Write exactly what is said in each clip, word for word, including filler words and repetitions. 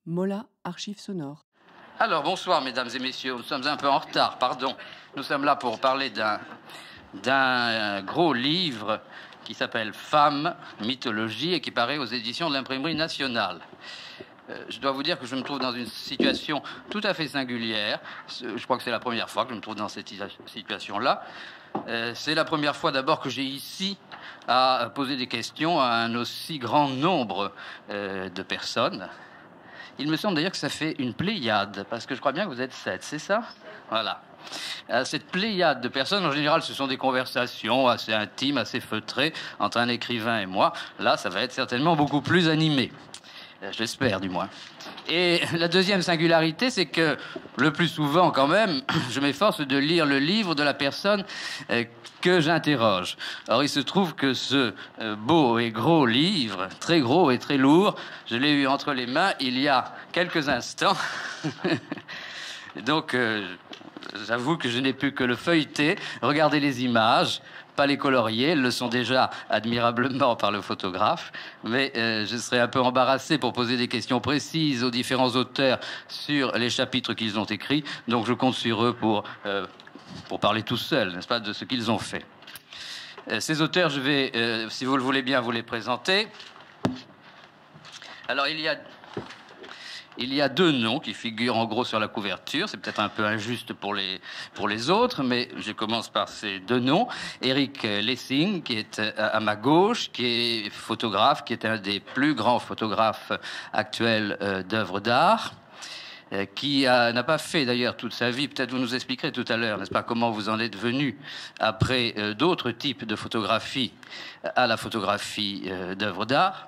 Mola, archives sonores. Alors, bonsoir, mesdames et messieurs. Nous sommes un peu en retard, pardon. Nous sommes là pour parler d'un d'un gros livre qui s'appelle Femmes, mythologie et qui paraît aux éditions de l'Imprimerie nationale. Euh, je dois vous dire que je me trouve dans une situation tout à fait singulière. Je crois que c'est la première fois que je me trouve dans cette situation-là. Euh, c'est la première fois d'abord que j'ai ici à poser des questions à un aussi grand nombre euh, de personnes. Il me semble d'ailleurs que ça fait une pléiade, parce que je crois bien que vous êtes sept, c'est ça? Voilà. Euh, cette pléiade de personnes, en général, ce sont des conversations assez intimes, assez feutrées, entre un écrivain et moi. Là, ça va être certainement beaucoup plus animé. Euh, J'espère, du moins. Et la deuxième singularité, c'est que, le plus souvent, quand même, je m'efforce de lire le livre de la personne euh, que j'interroge. Alors, il se trouve que ce euh, beau et gros livre, très gros et très lourd, je l'ai eu entre les mains il y a quelques instants. Donc, euh, j'avoue que je n'ai pu que le feuilleter, regarder les images, pas les colorier, elles le sont déjà admirablement par le photographe, mais euh, je serais un peu embarrassé pour poser des questions précises aux différents auteurs sur les chapitres qu'ils ont écrits, donc je compte sur eux pour, euh, pour parler tout seul, n'est-ce pas, de ce qu'ils ont fait. Euh, ces auteurs, je vais, euh, si vous le voulez bien, vous les présenter. Alors, il y a... Il y a deux noms qui figurent en gros sur la couverture. C'est peut-être un peu injuste pour les, pour les autres, mais je commence par ces deux noms. Eric Lessing, qui est à ma gauche, qui est photographe, qui est un des plus grands photographes actuels euh, d'œuvres d'art, euh, qui n'a pas fait d'ailleurs toute sa vie. Peut-être vous nous expliquerez tout à l'heure, n'est-ce pas, comment vous en êtes venu après euh, d'autres types de photographie à la photographie euh, d'œuvres d'art.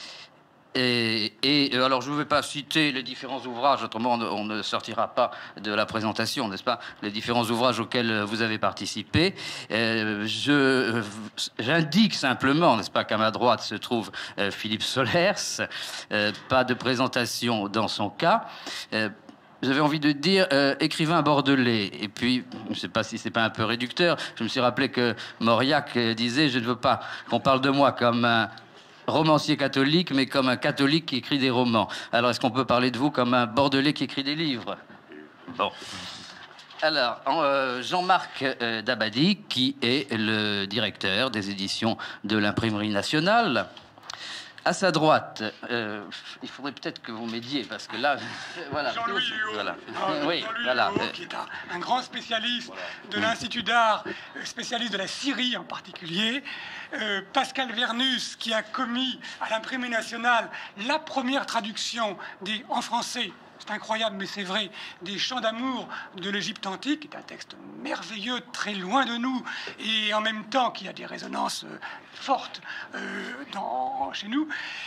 Et, et alors, je ne vais pas citer les différents ouvrages, autrement on ne, on ne sortira pas de la présentation, n'est-ce pas? Les différents ouvrages auxquels vous avez participé. Euh, je, j'indique simplement, n'est-ce pas, qu'à ma droite se trouve euh, Philippe Solers. Euh, pas de présentation dans son cas. Euh, J'avais envie de dire euh, écrivain bordelais. Et puis, je ne sais pas si c'est pas un peu réducteur, je me suis rappelé que Mauriac disait « Je ne veux pas qu'on parle de moi comme un romancier catholique, mais comme un catholique qui écrit des romans. » Alors, est-ce qu'on peut parler de vous comme un bordelais qui écrit des livres? Bon. Alors, euh, Jean-Marc euh, Dabadi, qui est le directeur des éditions de l'Imprimerie nationale. À sa droite, euh, il faudrait peut-être que vous m'aidiez, parce que là, voilà. Jean-Louis Huot, voilà. ah, Oui, Jean-Louis voilà. Huot, qui est un, un grand spécialiste de l'Institut d'art, spécialiste de la Syrie en particulier. Euh, Pascal Vernus, qui a commis à l'Imprimerie nationale la première traduction des, en français, c'est incroyable, mais c'est vrai, des chants d'amour de l'Égypte antique, qui est un texte merveilleux, très loin de nous, et en même temps qui a des résonances euh, fortes euh, dans, chez nous.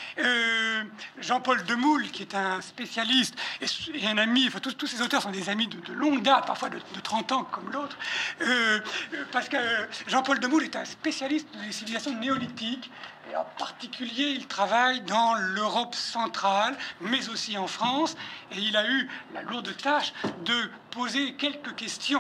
Euh, Jean-Paul Demoule, qui est un spécialiste et, et un ami, enfin, tous, tous ces auteurs sont des amis de, de longue date, parfois de, de trente ans comme l'autre, euh, parce que Jean-Paul Demoule est un spécialiste des civilisations néolithiques. Et en particulier, il travaille dans l'Europe centrale, mais aussi en France. Et il a eu la lourde tâche de poser quelques questions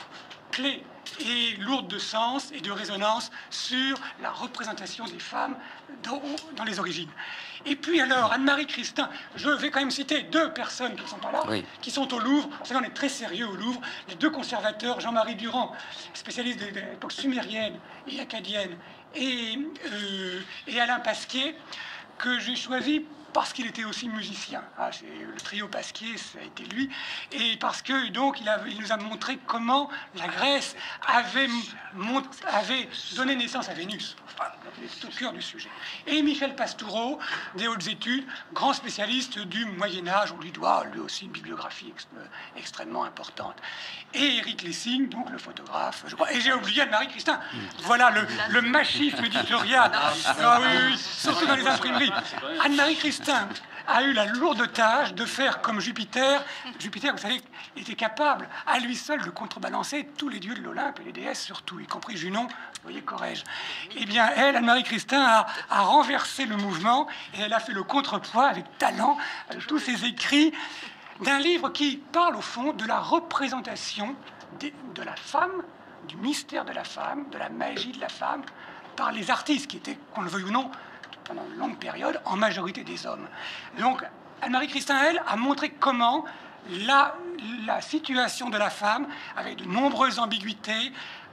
clés et lourdes de sens et de résonance sur la représentation des femmes dans, dans les origines. Et puis alors, Anne-Marie Christin, je vais quand même citer deux personnes qui ne sont pas là, oui, qui sont au Louvre. Vous savez, on est très sérieux au Louvre. Les deux conservateurs, Jean-Marie Durand, spécialiste de l'époque sumérienne et acadienne, et, euh, et Alain Pasquier, que j'ai choisi parce qu'il était aussi musicien. Ah, c'est le trio Pasquier, ça a été lui. Et parce que, donc, il, a, il nous a montré comment la Grèce avait, mont, avait donné naissance à Vénus. Enfin, c'est au cœur du sujet. Et Michel Pastoureau, des hautes études, grand spécialiste du Moyen-Âge. On lui doit, lui aussi, une bibliographie ex, extrêmement importante. Et Eric Lessing, donc le photographe, je crois. Et j'ai oublié Anne-Marie Christin. Voilà le, le machisme éditorial. Ah, oui, oui, surtout dans les imprimeries. Anne-Marie Christin a eu la lourde tâche de faire comme Jupiter. Jupiter, vous savez, était capable à lui seul de contrebalancer tous les dieux de l'Olympe et les déesses surtout, y compris Junon, vous voyez, Corrège. Eh bien, elle, Anne-Marie Christin, a, a renversé le mouvement et elle a fait le contrepoids avec talent de tous ses écrits d'un livre qui parle au fond de la représentation de, de la femme, du mystère de la femme, de la magie de la femme, par les artistes qui étaient, qu'on le veuille ou non, pendant une longue période, en majorité des hommes. Donc, Anne-Marie Christin, elle, a montré comment la, la situation de la femme, avec de nombreuses ambiguïtés,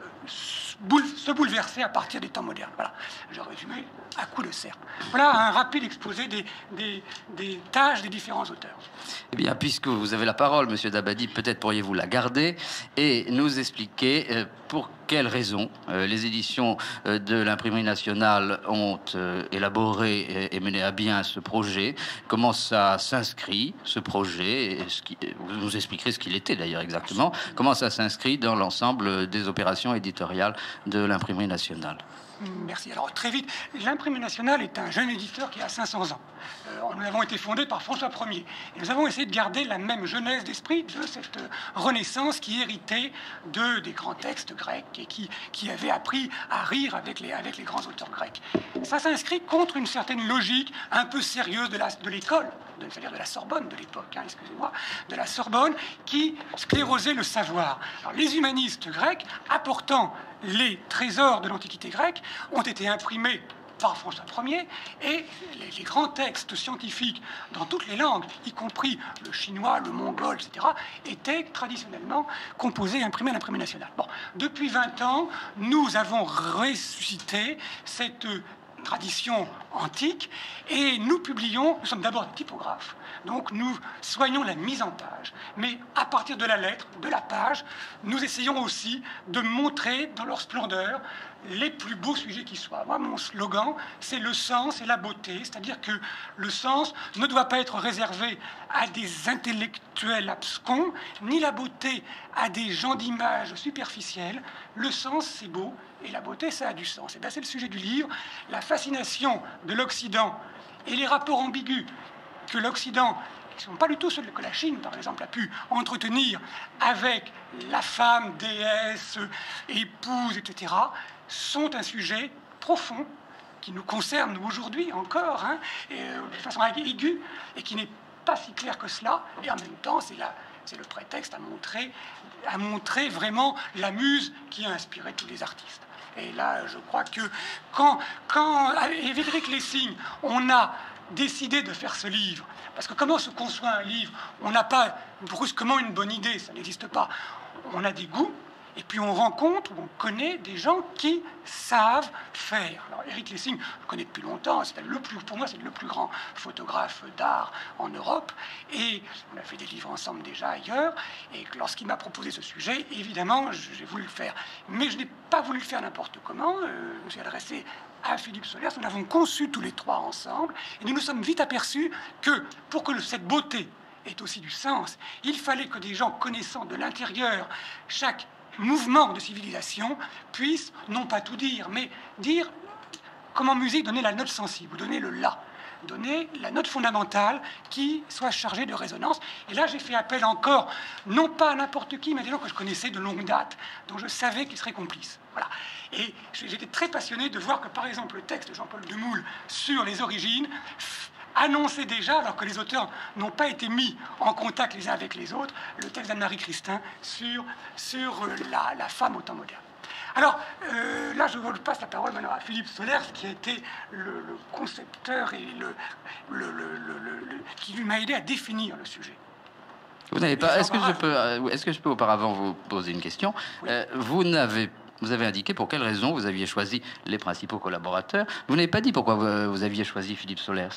boule, se bouleverser à partir des temps modernes. Voilà, je résumé à coup de serpe. Voilà un rapide exposé des, des, des tâches des différents auteurs. Eh bien, puisque vous avez la parole, Monsieur Dabadi, peut-être pourriez-vous la garder et nous expliquer euh, pour quelles raisons euh, les éditions euh, de l'Imprimerie nationale ont euh, élaboré et, et mené à bien ce projet, comment ça s'inscrit, ce projet, et ce qui, vous nous expliquerez ce qu'il était d'ailleurs exactement, comment ça s'inscrit dans l'ensemble des opérations éditoriales de l'Imprimerie nationale. Merci. Alors, très vite, l'Imprimerie nationale est un jeune éditeur qui a cinq cents ans. Euh, nous avons été fondés par François Ier. Et nous avons essayé de garder la même jeunesse d'esprit de cette euh, Renaissance qui héritait de, des grands textes grecs et qui, qui avait appris à rire avec les, avec les grands auteurs grecs. Ça s'inscrit contre une certaine logique un peu sérieuse de, la, de l'école, c'est-à-dire de la Sorbonne de l'époque, hein, excusez-moi, de la Sorbonne, qui sclérosait le savoir. Alors, les humanistes grecs, apportant les trésors de l'Antiquité grecque, ont été imprimés par François Ier, et les, les grands textes scientifiques dans toutes les langues, y compris le chinois, le mongol, et cetera, étaient traditionnellement composés et imprimés à l'Imprimerie nationale. Bon, depuis vingt ans, nous avons ressuscité cette tradition antique, et nous publions, nous sommes d'abord des typographes, donc nous soignons la mise en page, mais à partir de la lettre, de la page, nous essayons aussi de montrer dans leur splendeur les plus beaux sujets qui soient. Moi, mon slogan, c'est le sens et la beauté, c'est-à-dire que le sens ne doit pas être réservé à des intellectuels abscons, ni la beauté à des gens d'image superficielle. Le sens, c'est beau, et la beauté, ça a du sens. Et bien, c'est le sujet du livre, la fascination de l'Occident et les rapports ambigus que l'Occident, qui ne sont pas du tout ceux que la Chine, par exemple, a pu entretenir avec la femme, déesse, épouse, et cetera, sont un sujet profond qui nous concerne nous, aujourd'hui encore, hein, et, euh, de façon aiguë, et qui n'est pas si clair que cela, et en même temps, c'est la... c'est le prétexte à montrer, à montrer vraiment la muse qui a inspiré tous les artistes. Et là, je crois que quand, quand avec Frédéric Lessing, on a décidé de faire ce livre, parce que comment se conçoit un livre? On n'a pas brusquement une bonne idée, ça n'existe pas. On a des goûts, et puis on rencontre, on connaît des gens qui savent faire. Alors, Éric Lessing, je le connais depuis longtemps, c'est le plus, pour moi, c'est le plus grand photographe d'art en Europe. Et on a fait des livres ensemble déjà ailleurs. Et lorsqu'il m'a proposé ce sujet, évidemment, j'ai voulu le faire. Mais je n'ai pas voulu le faire n'importe comment. Euh, je me suis adressé à Philippe Solers. Nous l'avons conçu tous les trois ensemble. Et nous nous sommes vite aperçus que pour que cette beauté ait aussi du sens, il fallait que des gens connaissant de l'intérieur chaque mouvement de civilisation puisse non pas tout dire, mais dire, comme en musique, donner la note sensible, donner le la, donner la note fondamentale qui soit chargée de résonance. Et là, j'ai fait appel encore, non pas à n'importe qui, mais à des gens que je connaissais de longue date, dont je savais qu'ils seraient complices. Voilà. Et j'étais très passionné de voir que, par exemple, le texte de Jean-Paul Demoule sur les origines annonçait déjà, alors que les auteurs n'ont pas été mis en contact les uns avec les autres, le texte d'Anne-Marie Christin sur, sur la, la femme au temps moderne. Alors, euh, là, je vous passe la parole maintenant à Philippe Solers, qui a été le, le concepteur et le, le, le, le, le qui m'a aidé à définir le sujet. Vous n'avez pas. Est-ce que je peux, est-ce que je peux auparavant vous poser une question? Oui. euh, Vous n'avez Vous avez indiqué pour quelles raisons vous aviez choisi les principaux collaborateurs. Vous n'avez pas dit pourquoi vous, vous aviez choisi Philippe Solers.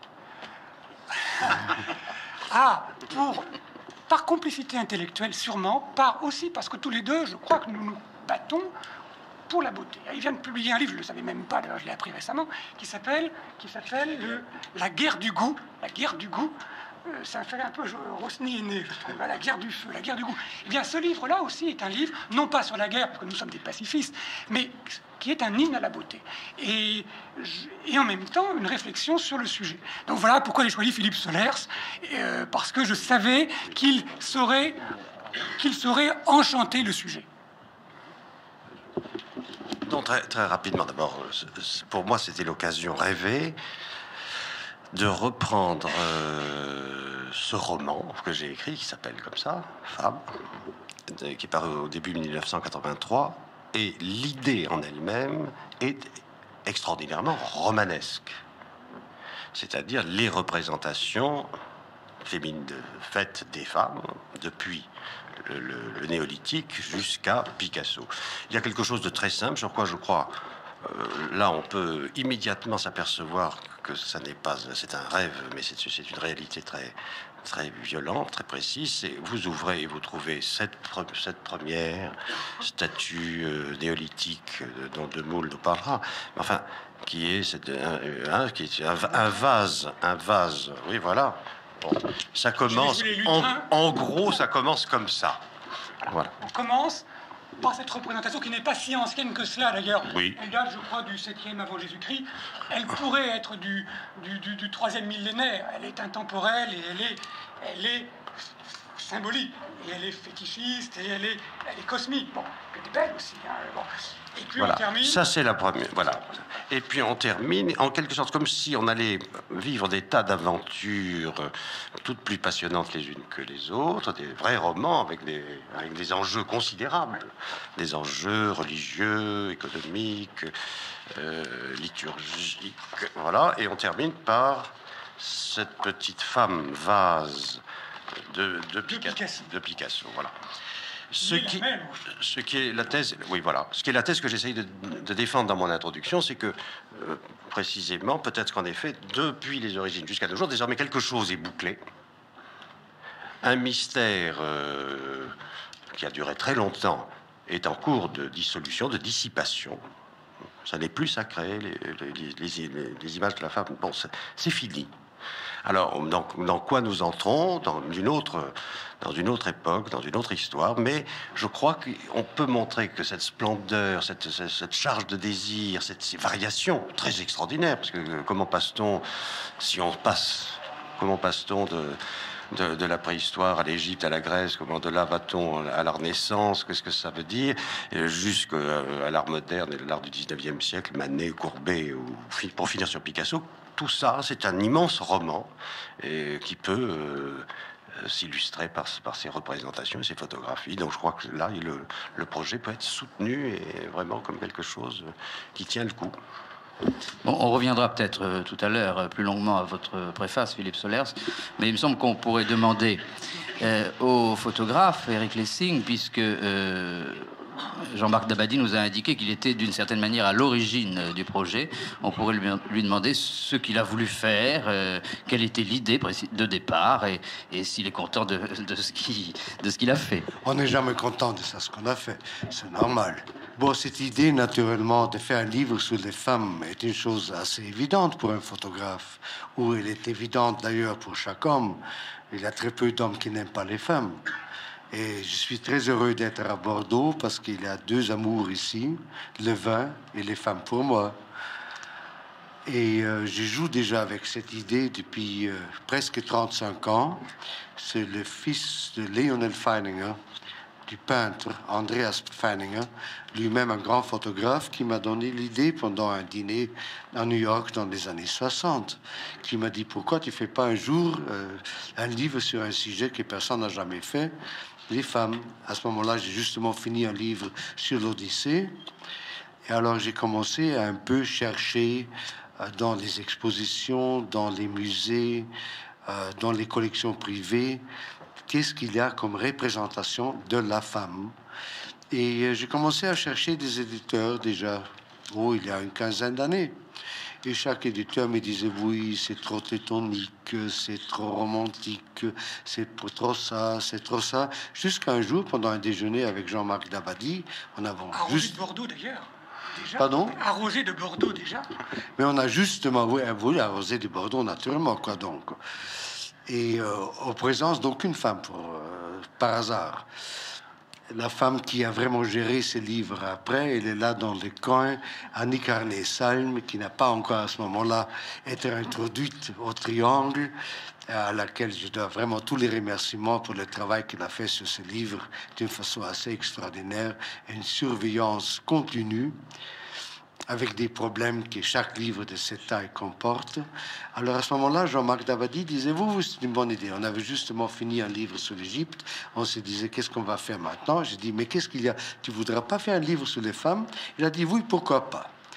Ah, pour, par complicité intellectuelle sûrement, par aussi parce que tous les deux, je crois que nous nous battons pour la beauté. Il vient de publier un livre, je ne le savais même pas, d'ailleurs je l'ai appris récemment, qui s'appelle qui s'appelle le, La guerre du goût. La guerre du goût. Euh, ça fait un peu Rosny est né, la guerre du feu, la guerre du goût. Eh bien, ce livre-là aussi est un livre, non pas sur la guerre, parce que nous sommes des pacifistes, mais qui est un hymne à la beauté. Et, et en même temps, une réflexion sur le sujet. Donc voilà pourquoi j'ai choisi Philippe Solers, euh, parce que je savais qu'il saurait, qu'il saurait enchanter le sujet. Non, très, très rapidement, d'abord, pour moi, c'était l'occasion rêvée de reprendre euh, ce roman que j'ai écrit, qui s'appelle comme ça, Femme, qui est paru au début mille neuf cent quatre-vingt-trois, et l'idée en elle-même est extraordinairement romanesque. C'est-à-dire les représentations féminine faite des femmes depuis le, le, le néolithique jusqu'à Picasso. Il y a quelque chose de très simple sur quoi je crois. Euh, là, on peut immédiatement s'apercevoir que ça n'est pas, c'est un rêve, mais c'est une réalité très, très violente, très précise. Et vous ouvrez et vous trouvez cette, cette première statue euh, néolithique euh, dont De Maulle nous parlera. Enfin, qui est, cette, un, un, qui est un, un vase, un vase. Oui, voilà. Bon, ça commence. En, en gros, ça commence comme ça. Voilà. On commence par cette représentation qui n'est pas si ancienne que cela d'ailleurs. Oui. Elle date, je crois, du septième avant Jésus-Christ. Elle pourrait être du, du, du, du troisième millénaire. Elle est intemporelle et elle est, elle est symbolique. Et elle est fétichiste et elle est, elle est cosmique. Bon, elle est belle aussi. Hein, bon. Et puis voilà. on termine. Ça, c'est la première. Voilà. Et puis on termine en quelque sorte comme si on allait vivre des tas d'aventures, toutes plus passionnantes les unes que les autres, des vrais romans avec des, avec des enjeux considérables, des enjeux religieux, économiques, euh, liturgiques. Voilà. Et on termine par cette petite femme vase de, de, Pica- de Picasso. De Picasso. Voilà. Ce qui, ce qui est la thèse, oui voilà, ce qui est la thèse que j'essaye de, de défendre dans mon introduction, c'est que euh, précisément, peut-être qu'en effet, depuis les origines jusqu'à nos jours, désormais quelque chose est bouclé, un mystère euh, qui a duré très longtemps est en cours de dissolution, de dissipation. Ça n'est plus sacré, les, les, les, les, les images de la femme, bon, c'est fini. Alors, dans, dans quoi nous entrons? Dans une autre, dans une autre époque, dans une autre histoire. Mais je crois qu'on peut montrer que cette splendeur, cette, cette, cette charge de désir, cette, ces variations très extraordinaires, parce que comment passe-t-on, si on passe, comment passe-t-on de, de, de la préhistoire à l'Égypte, à la Grèce, comment de là va-t-on à la Renaissance, qu'est-ce que ça veut dire, jusqu'à l'art moderne et l'art du dix-neuvième siècle, Manet, Courbet, ou, pour finir sur Picasso. Tout ça, c'est un immense roman et qui peut euh, s'illustrer par, par ses représentations et ses photographies. Donc je crois que là, le, le projet peut être soutenu et vraiment comme quelque chose qui tient le coup. Bon, on reviendra peut-être euh, tout à l'heure euh, plus longuement à votre préface, Philippe Solers, mais il me semble qu'on pourrait demander euh, au photographe Eric Lessing, puisque euh, Jean-Marc Dabadie nous a indiqué qu'il était d'une certaine manière à l'origine du projet. On pourrait lui, lui demander ce qu'il a voulu faire, euh, quelle était l'idée de départ et, et s'il est content de, de ce qu'il de ce qu'il a fait. On n'est jamais content de ça, ce qu'on a fait. C'est normal. Bon, cette idée, naturellement, de faire un livre sur les femmes est une chose assez évidente pour un photographe, ou elle est évidente d'ailleurs pour chaque homme. Il y a très peu d'hommes qui n'aiment pas les femmes. Et je suis très heureux d'être à Bordeaux parce qu'il y a deux amours ici, le vin et les femmes pour moi. Et euh, je joue déjà avec cette idée depuis euh, presque trente-cinq ans. C'est le fils de Lionel Feininger, du peintre Andreas Feininger, lui-même un grand photographe, qui m'a donné l'idée pendant un dîner à New York dans les années soixante, qui m'a dit « Pourquoi tu fais pas un jour euh, un livre sur un sujet que personne n'a jamais fait, les femmes ?» À ce moment-là, j'ai justement fini un livre sur l'Odyssée. Et alors, j'ai commencé à un peu chercher euh, dans les expositions, dans les musées, euh, dans les collections privées, qu'est-ce qu'il y a comme représentation de la femme. Et euh, j'ai commencé à chercher des éditeurs déjà, oh, il y a une quinzaine d'années. Et chaque éditeur me disait, oui, c'est trop tétonique, c'est trop romantique, c'est trop ça, c'est trop ça. Jusqu'à un jour, pendant un déjeuner avec Jean-Marc Dabadie, on a à juste... de Bordeaux, d'ailleurs. Déjà. Pardon? À Roger de Bordeaux, déjà. Mais on a justement oui, voulu arroser de Bordeaux, naturellement, quoi, donc. Et euh, en présence d'aucune femme, pour, euh, par hasard. La femme qui a vraiment géré ces livres après, elle est là dans le coin, Annick Arnay-Salm, qui n'a pas encore à ce moment-là été introduite au Triangle, à laquelle je dois vraiment tous les remerciements pour le travail qu'elle a fait sur ce livre d'une façon assez extraordinaire, une surveillance continue, avec des problèmes que chaque livre de cette taille comporte. Alors à ce moment-là, Jean-Marc Dabadie disait, vous, vous c'est une bonne idée. On avait justement fini un livre sur l'Égypte. On se disait, qu'est-ce qu'on va faire maintenant? J'ai dit, mais qu'est-ce qu'il y a? Tu voudras pas faire un livre sur les femmes? Il a dit, oui, pourquoi pas?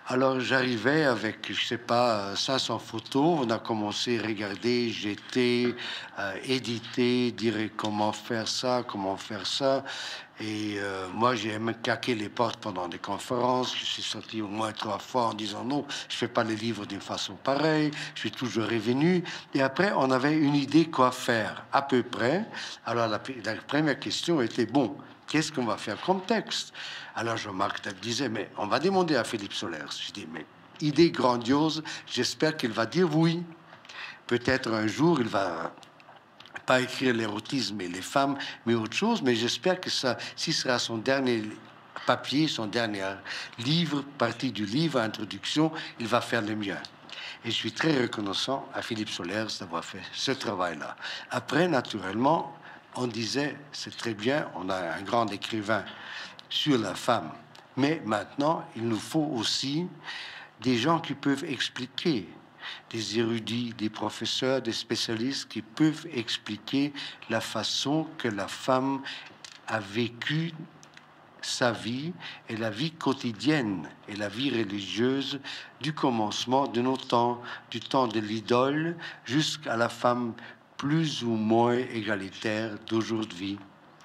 Alors j'arrivais avec, je sais pas, cinq cents photos. On a commencé à regarder, jeter, euh, éditer, dire comment faire ça, comment faire ça. Et euh, moi, j'ai même claqué les portes pendant des conférences. Je suis sorti au moins trois fois en disant non, je fais pas les livres d'une façon pareille. Je suis toujours revenu. Et après, on avait une idée quoi faire, à peu près. Alors la, la première question était bon, qu'est-ce qu'on va faire comme texte? Alors Jean-Marc disait, mais on va demander à Philippe Solers. Je dis, mais idée grandiose, j'espère qu'il va dire oui. Peut-être un jour, il va pas écrire l'érotisme et les femmes, mais autre chose. Mais j'espère que ça, si ce sera son dernier papier, son dernier livre, partie du livre, introduction, il va faire le mien. Et je suis très reconnaissant à Philippe Solers d'avoir fait ce travail-là. Après, naturellement, on disait, c'est très bien, on a un grand écrivain sur la femme. Mais maintenant, il nous faut aussi des gens qui peuvent expliquer, des érudits, des professeurs, des spécialistes qui peuvent expliquer la façon que la femme a vécu sa vie et la vie quotidienne et la vie religieuse du commencement de nos temps, du temps de l'idole jusqu'à la femme plus ou moins égalitaire d'aujourd'hui.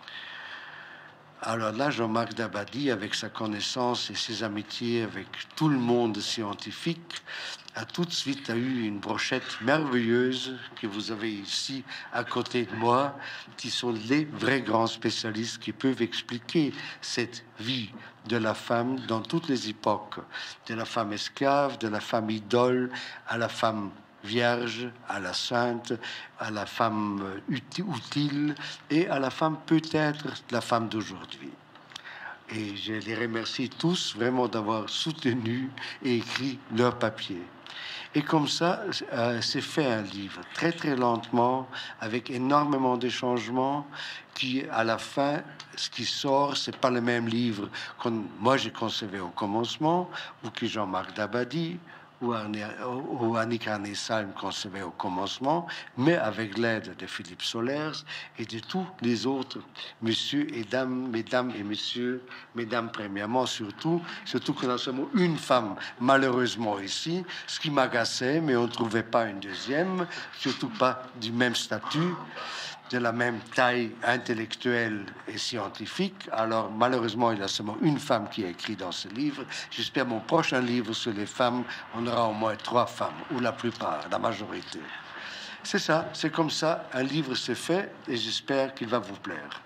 Alors là, Jean-Marc Dabadi, avec sa connaissance et ses amitiés avec tout le monde scientifique, a tout de suite a eu une brochette merveilleuse que vous avez ici à côté de moi, qui sont les vrais grands spécialistes qui peuvent expliquer cette vie de la femme dans toutes les époques, de la femme esclave, de la femme idole, à la femme vierge, à la sainte, à la femme utile et à la femme peut-être la femme d'aujourd'hui. Et je les remercie tous vraiment d'avoir soutenu et écrit leur papier. Et comme ça, euh, c'est fait un livre très très lentement, avec énormément de changements, qui à la fin, ce qui sort, c'est pas le même livre que moi j'ai concevé au commencement, ou que Jean-Marc Dabadi ou, ou Annick Arnesalm concevait au commencement, mais avec l'aide de Philippe Solers et de tous les autres messieurs et dames, mesdames et messieurs, mesdames premièrement surtout, surtout que nous sommes une femme malheureusement ici, ce qui m'agaçait, mais on ne trouvait pas une deuxième, surtout pas du même statut, de la même taille intellectuelle et scientifique. Alors, malheureusement, il y a seulement une femme qui a écrit dans ce livre. J'espère mon prochain livre sur les femmes, on aura au moins trois femmes, ou la plupart, la majorité. C'est ça, c'est comme ça, un livre s'est fait, et j'espère qu'il va vous plaire.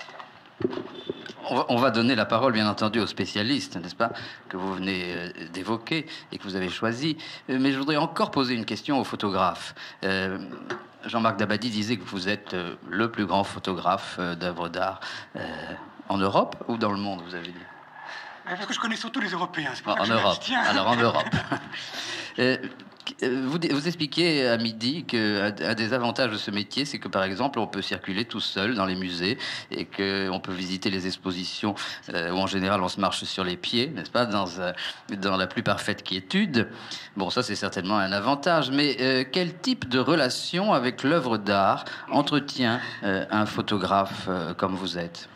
On va donner la parole, bien entendu, aux spécialistes, n'est-ce pas, que vous venez d'évoquer et que vous avez choisi. Mais je voudrais encore poser une question aux photographes. Euh, Jean-Marc Dabadi disait que vous êtes le plus grand photographe d'œuvres d'art euh, en Europe ou dans le monde, vous avez dit? Parce que je connais surtout les Européens. En, en Europe. Alors en Europe. euh, Vous, vous expliquiez à midi qu'un un des avantages de ce métier, c'est que, par exemple, on peut circuler tout seul dans les musées et qu'on peut visiter les expositions euh, où, en général, on se marche sur les pieds, n'est-ce pas, dans, euh, dans la plus parfaite quiétude. Bon, ça, c'est certainement un avantage. Mais euh, quel type de relation avec l'œuvre d'art entretient euh, un photographe euh, comme vous êtes?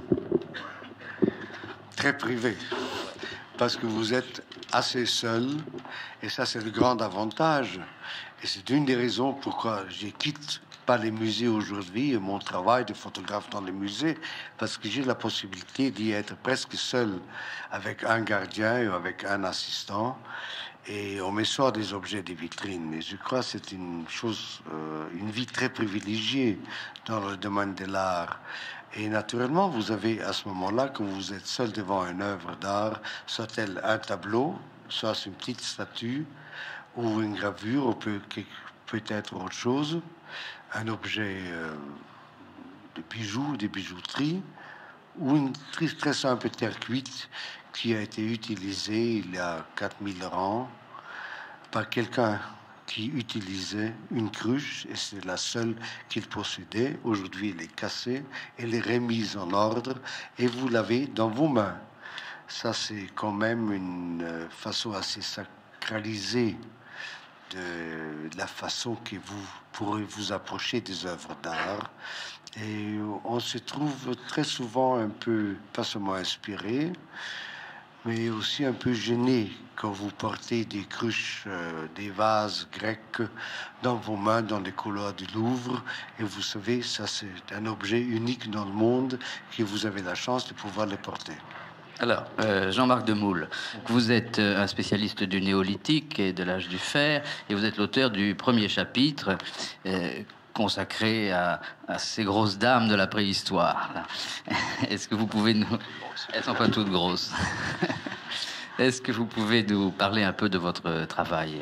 Très privé, parce que vous êtes assez seul, et ça c'est le grand avantage, et c'est une des raisons pourquoi je quitte pas les musées aujourd'hui et mon travail de photographe dans les musées, parce que j'ai la possibilité d'y être presque seul avec un gardien ou avec un assistant, et on me sort des objets des vitrines, et je crois que c'est une chose, euh, une vie très privilégiée dans le domaine de l'art. Et naturellement, vous avez à ce moment-là, quand vous êtes seul devant une œuvre d'art, soit-elle un tableau, soit une petite statue, ou une gravure, ou peut, peut-être autre chose, un objet euh, de bijoux, des bijouteries, ou une très, très simple terre cuite qui a été utilisée il y a quatre mille ans par quelqu'un qui utilisait une cruche, et c'est la seule qu'il possédait. Aujourd'hui, elle est cassée, elle est remise en ordre, et vous l'avez dans vos mains. Ça, c'est quand même une façon assez sacralisée de la façon que vous pourrez vous approcher des œuvres d'art. Et on se trouve très souvent un peu, pas seulement inspiré, mais aussi un peu gêné quand vous portez des cruches, euh, des vases grecs dans vos mains dans les couloirs du Louvre. Et vous savez, ça c'est un objet unique dans le monde que vous avez la chance de pouvoir les porter. Alors, euh, Jean-Marc Demoule, vous êtes un spécialiste du néolithique et de l'âge du fer, et vous êtes l'auteur du premier chapitre euh, consacré à, à ces grosses dames de la préhistoire. Est-ce que vous pouvez nous... Elles sont pas toutes grosses. Est-ce que vous pouvez nous parler un peu de votre travail?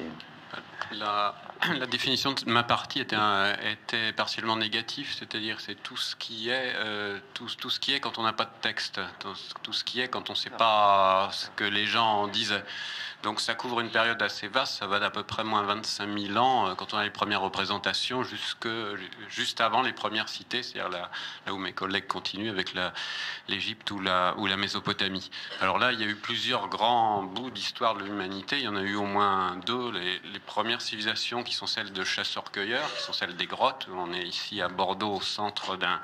La, la définition de ma partie était, un, était partiellement négative, c'est-à-dire c'est tout ce qui est, euh, tout, tout ce qui est quand on n'a pas de texte, tout, tout ce qui est quand on ne sait pas ce que les gens en disaient. Donc ça couvre une période assez vaste, ça va d'à peu près moins vingt-cinq mille ans, quand on a les premières représentations, jusque, juste avant les premières cités, c'est-à-dire là, là où mes collègues continuent avec l'Égypte ou la, ou la Mésopotamie. Alors là, il y a eu plusieurs grands bouts d'histoire de l'humanité, il y en a eu au moins deux. Les, les premières civilisations qui sont celles de chasseurs-cueilleurs, qui sont celles des grottes. On est ici à Bordeaux, au centre d'un...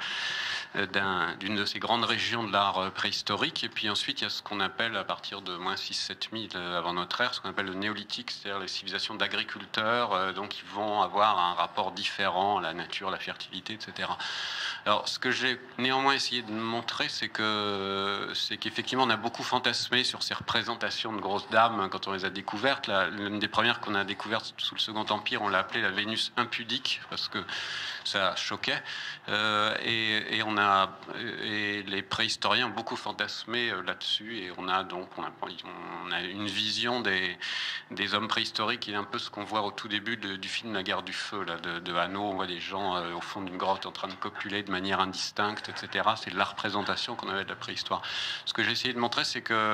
d'une de ces grandes régions de l'art préhistorique. Et puis ensuite, il y a ce qu'on appelle, à partir de moins six sept mille avant notre ère, ce qu'on appelle le néolithique, c'est-à-dire les civilisations d'agriculteurs, euh, donc ils vont avoir un rapport différent à la nature, la fertilité, et cetera. Alors, ce que j'ai néanmoins essayé de montrer, c'est que c'est qu'effectivement, on a beaucoup fantasmé sur ces représentations de grosses dames quand on les a découvertes. L'une des premières qu'on a découvertes sous le Second Empire, on l'a appelée la Vénus impudique, parce que ça choquait. Euh, et, et on a et les préhistoriens ont beaucoup fantasmé là-dessus, et on a donc on a, on a une vision des, des hommes préhistoriques qui est un peu ce qu'on voit au tout début de, du film La Guerre du Feu là, de, de Hanno. On voit des gens euh, au fond d'une grotte en train de copuler de manière indistincte, et cetera. C'est de la représentation qu'on avait de la préhistoire. Ce que j'ai essayé de montrer, c'est que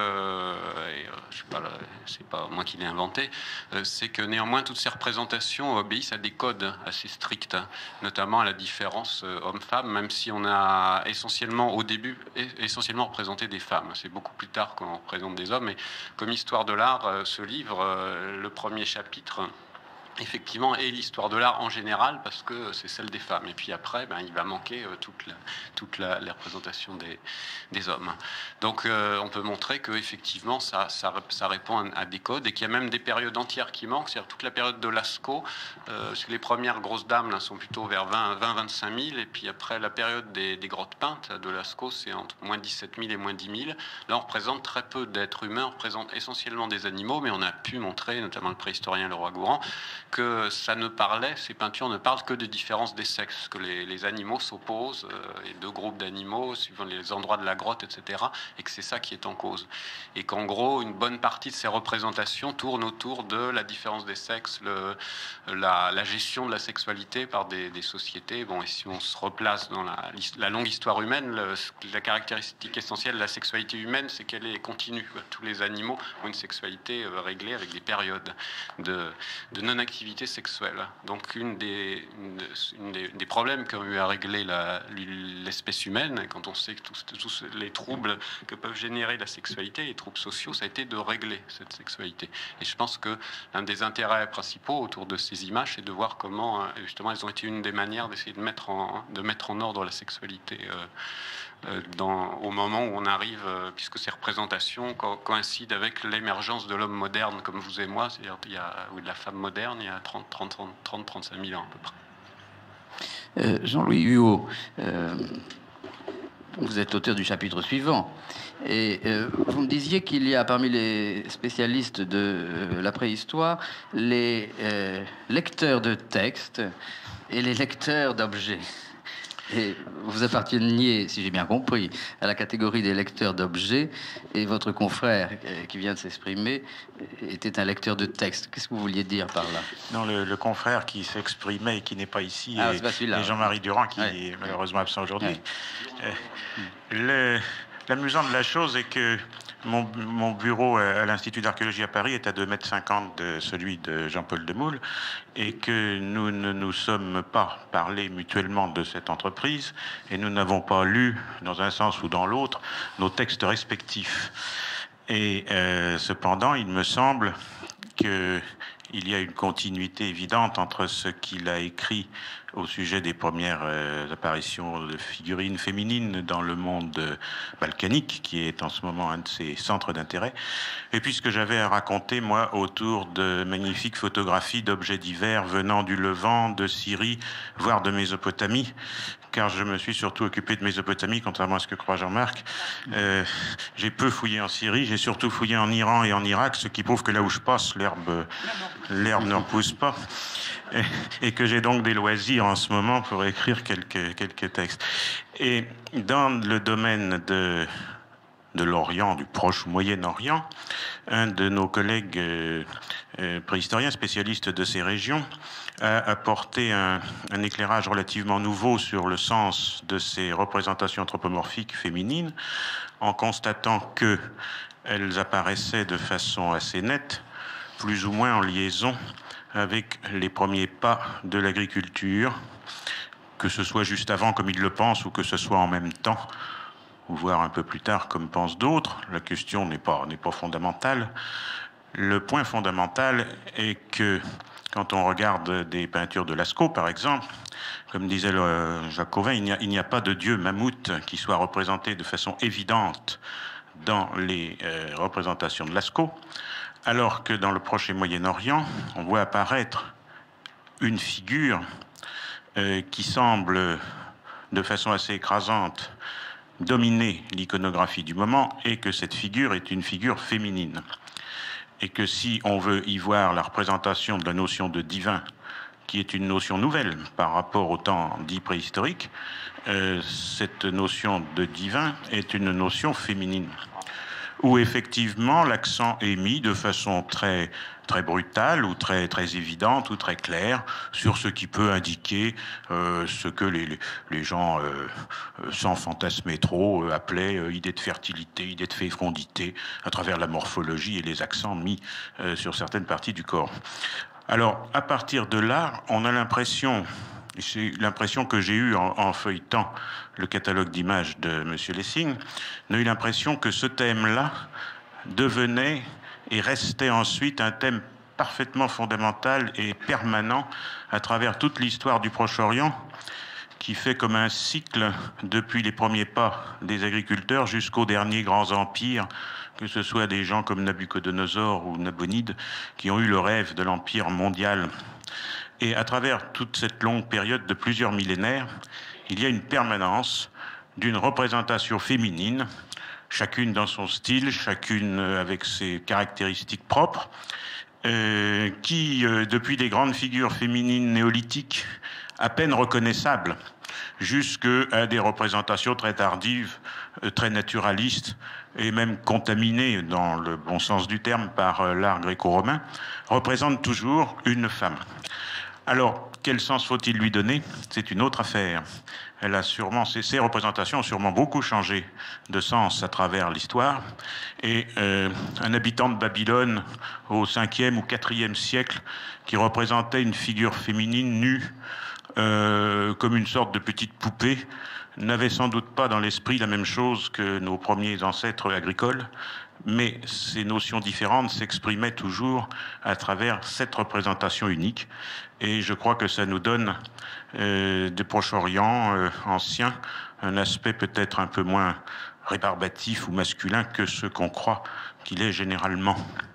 et, euh, je sais pas, c'est pas moi qui l'ai inventé, euh, c'est que néanmoins toutes ces représentations obéissent à des codes assez stricts, hein, notamment à la différence euh, homme-femme, même si on a essentiellement au début essentiellement représenté des femmes. C'est beaucoup plus tard qu'on représente des hommes. Et comme histoire de l'art, euh, ce livre, euh, le premier chapitre, effectivement, et l'histoire de l'art en général, parce que c'est celle des femmes. Et puis après, ben, il va manquer euh, toute, la, toute la, la représentation des, des hommes. Donc, euh, on peut montrer que effectivement, ça, ça, ça répond à, à des codes, et qu'il y a même des périodes entières qui manquent. C'est-à-dire toute la période de Lascaux. Euh, les premières grosses dames là, sont plutôt vers vingt à vingt-cinq mille, et puis après la période des, des grottes peintes de Lascaux, c'est entre moins dix-sept mille et moins dix mille. Là, on représente très peu d'êtres humains, on représente essentiellement des animaux, mais on a pu montrer, notamment le préhistorien Leroy-Gourand, que ça ne parlait, ces peintures ne parlent que de différences des sexes, que les, les animaux s'opposent, euh, et deux groupes d'animaux, suivant les endroits de la grotte, et cetera, et que c'est ça qui est en cause. Et qu'en gros, une bonne partie de ces représentations tourne autour de la différence des sexes, le, la, la gestion de la sexualité par des, des sociétés. Bon, et si on se replace dans la, la longue histoire humaine, le, la caractéristique essentielle de la sexualité humaine, c'est qu'elle est continue. Tous les animaux ont une sexualité réglée avec des périodes de, de non-activité sexuelle. Donc une des, une, une des, des problèmes qu'ont eu à régler l'espèce humaine, quand on sait que tous, tous les troubles que peuvent générer la sexualité, les troubles sociaux, ça a été de régler cette sexualité. Et je pense que l'un des intérêts principaux autour de ces images, c'est de voir comment justement elles ont été une des manières d'essayer de mettre en, de mettre en ordre la sexualité euh, Dans, au moment où on arrive, euh, puisque ces représentations co coïncident avec l'émergence de l'homme moderne comme vous et moi, c'est-à-dire il y a, ou de la femme moderne, il y a trente, trente, trente, trente-cinq mille ans à peu près. Euh, Jean-Louis Huot, euh, vous êtes l'auteur du chapitre suivant, et euh, vous me disiez qu'il y a parmi les spécialistes de euh, la préhistoire les euh, lecteurs de textes et les lecteurs d'objets. Et vous apparteniez, si j'ai bien compris, à la catégorie des lecteurs d'objets, et votre confrère qui vient de s'exprimer était un lecteur de texte. Qu'est-ce que vous vouliez dire par là? Non, le, le confrère qui s'exprimait et qui n'est pas ici, ah, et, pas et Jean-Marie Durand, qui ouais. est malheureusement absent aujourd'hui. Ouais. Euh, L'amusant de la chose est que mon, mon bureau à l'Institut d'archéologie à Paris est à deux mètres cinquante de celui de Jean-Paul Demoule, et que nous ne nous sommes pas parlé mutuellement de cette entreprise, et nous n'avons pas lu, dans un sens ou dans l'autre, nos textes respectifs. Et euh, cependant, il me semble qu'il y a une continuité évidente entre ce qu'il a écrit au sujet des premières euh, apparitions de figurines féminines dans le monde euh, balkanique, qui est en ce moment un de ses centres d'intérêt. Et puis ce que j'avais à raconter, moi, autour de magnifiques photographies d'objets divers venant du Levant, de Syrie, voire de Mésopotamie, car je me suis surtout occupé de Mésopotamie, contrairement à ce que croit Jean-Marc. Euh, j'ai peu fouillé en Syrie, j'ai surtout fouillé en Iran et en Irak, ce qui prouve que là où je passe, l'herbe, l'herbe ne repousse pas. Et, et que j'ai donc des loisirs en ce moment pour écrire quelques, quelques textes. Et dans le domaine de, de l'Orient, du Proche ou Moyen-Orient, un de nos collègues euh, euh, préhistoriens, spécialistes de ces régions, a apporté un, un éclairage relativement nouveau sur le sens de ces représentations anthropomorphiques féminines, en constatant qu'elles apparaissaient de façon assez nette, plus ou moins en liaison avec les premiers pas de l'agriculture, que ce soit juste avant comme ils le pensent ou que ce soit en même temps, ou voire un peu plus tard comme pensent d'autres. La question n'est pas, n'est pas fondamentale. Le point fondamental est que quand on regarde des peintures de Lascaux, par exemple, comme disait le Jacobin, il n'y a, il n'y a pas de dieu mammouth qui soit représenté de façon évidente dans les euh, représentations de Lascaux, alors que dans le Proche et Moyen-Orient, on voit apparaître une figure euh, qui semble, de façon assez écrasante, dominer l'iconographie du moment, et que cette figure est une figure féminine. Et que si on veut y voir la représentation de la notion de divin, qui est une notion nouvelle par rapport au temps dit préhistorique, euh, cette notion de divin est une notion féminine, où effectivement l'accent est mis de façon très, très brutale ou très, très évidente ou très claire sur ce qui peut indiquer euh, ce que les, les gens, euh, sans fantasmer trop, euh, appelaient euh, idée de fertilité, idée de fécondité, à travers la morphologie et les accents mis euh, sur certaines parties du corps. Alors, à partir de là, on a l'impression, c'est l'impression que j'ai eue en, en feuilletant le catalogue d'images de M. Lessing, on a eu l'impression que ce thème-là devenait et restait ensuite un thème parfaitement fondamental et permanent à travers toute l'histoire du Proche-Orient, qui fait comme un cycle depuis les premiers pas des agriculteurs jusqu'aux derniers grands empires, que ce soit des gens comme Nabuchodonosor ou Nabonide, qui ont eu le rêve de l'empire mondial. Et à travers toute cette longue période de plusieurs millénaires, il y a une permanence d'une représentation féminine, chacune dans son style, chacune avec ses caractéristiques propres, euh, qui, euh, depuis des grandes figures féminines néolithiques, à peine reconnaissables, jusqu'à des représentations très tardives, euh, très naturalistes, et même contaminées, dans le bon sens du terme, par euh, l'art gréco-romain, représentent toujours une femme. Alors, quel sens faut-il lui donner? C'est une autre affaire. Elle a sûrement, ces, ces représentations ont sûrement beaucoup changé de sens à travers l'histoire. Et euh, un habitant de Babylone au cinquième ou quatrième siècle qui représentait une figure féminine nue euh, comme une sorte de petite poupée n'avait sans doute pas dans l'esprit la même chose que nos premiers ancêtres agricoles, mais ces notions différentes s'exprimaient toujours à travers cette représentation unique. Et je crois que ça nous donne euh, des Proche-Orient euh, anciens un aspect peut-être un peu moins rébarbatif ou masculin que ce qu'on croit qu'il est généralement.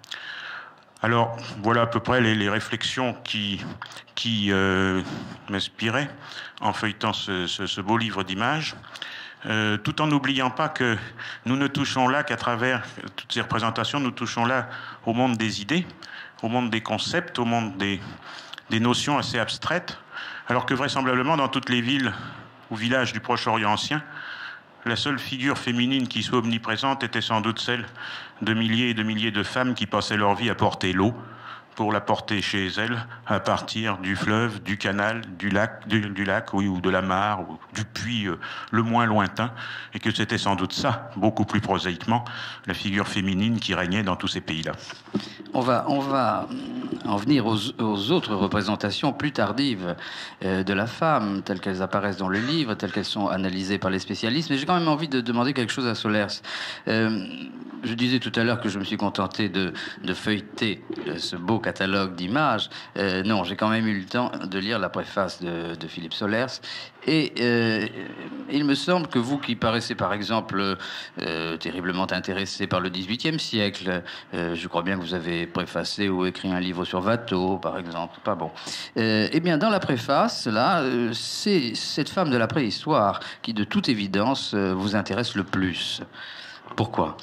Alors, voilà à peu près les, les réflexions qui, qui euh, m'inspiraient en feuilletant ce, ce, ce beau livre d'images. Euh, tout en n'oubliant pas que nous ne touchons là qu'à travers toutes ces représentations, nous touchons là au monde des idées, au monde des concepts, au monde des, des notions assez abstraites, alors que vraisemblablement dans toutes les villes ou villages du Proche-Orient ancien, la seule figure féminine qui soit omniprésente était sans doute celle de milliers et de milliers de femmes qui passaient leur vie à porter l'eau, pour la porter chez elles à partir du fleuve, du canal, du lac, du, du lac oui, ou de la mare, ou du puits euh, le moins lointain, et que c'était sans doute ça, beaucoup plus prosaïquement, la figure féminine qui régnait dans tous ces pays-là. On va, on va en venir aux, aux autres représentations plus tardives euh, de la femme, telles qu'elles apparaissent dans le livre, telles qu'elles sont analysées par les spécialistes, mais j'ai quand même envie de demander quelque chose à Solers. Euh, je disais tout à l'heure que je me suis contenté de, de feuilleter ce beau catalogue d'images. Euh, non, j'ai quand même eu le temps de lire la préface de, de Philippe Solers. Et euh, il me semble que vous qui paraissez, par exemple, euh, terriblement intéressé par le dix-huitième siècle, euh, je crois bien que vous avez préfacé ou écrit un livre sur Watteau, par exemple. Pas bon. Euh, eh bien, dans la préface, là, euh, c'est cette femme de la préhistoire qui, de toute évidence, euh, vous intéresse le plus. Pourquoi?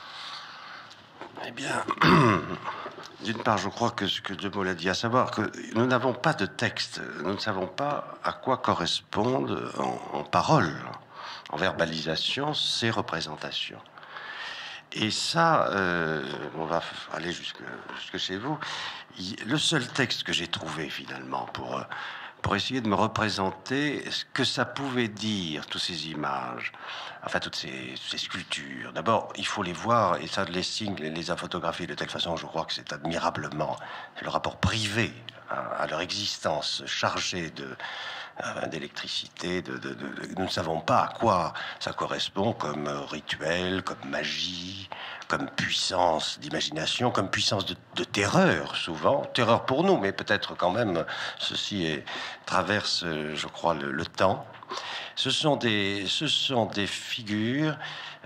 Eh bien, d'une part, je crois que ce que De Mol a dit, à savoir que nous n'avons pas de texte, nous ne savons pas à quoi correspondent en, en parole, en verbalisation, ces représentations. Et ça, euh, on va aller jusque, jusque chez vous. Il, le seul texte que j'ai trouvé finalement pour, pour essayer de me représenter ce que ça pouvait dire, toutes ces images, enfin toutes ces, ces sculptures. D'abord, il faut les voir, et ça, Lessing les, les a photographiées de telle façon, je crois que c'est admirablement. C'est le rapport privé à, à leur existence, chargé de euh, d'électricité. De, de, de, de, nous ne savons pas à quoi ça correspond comme rituel, comme magie, comme puissance d'imagination, comme puissance de, de terreur, souvent. Terreur pour nous, mais peut-être quand même, ceci est, traverse, je crois, le, le temps. Ce sont des, ce sont des figures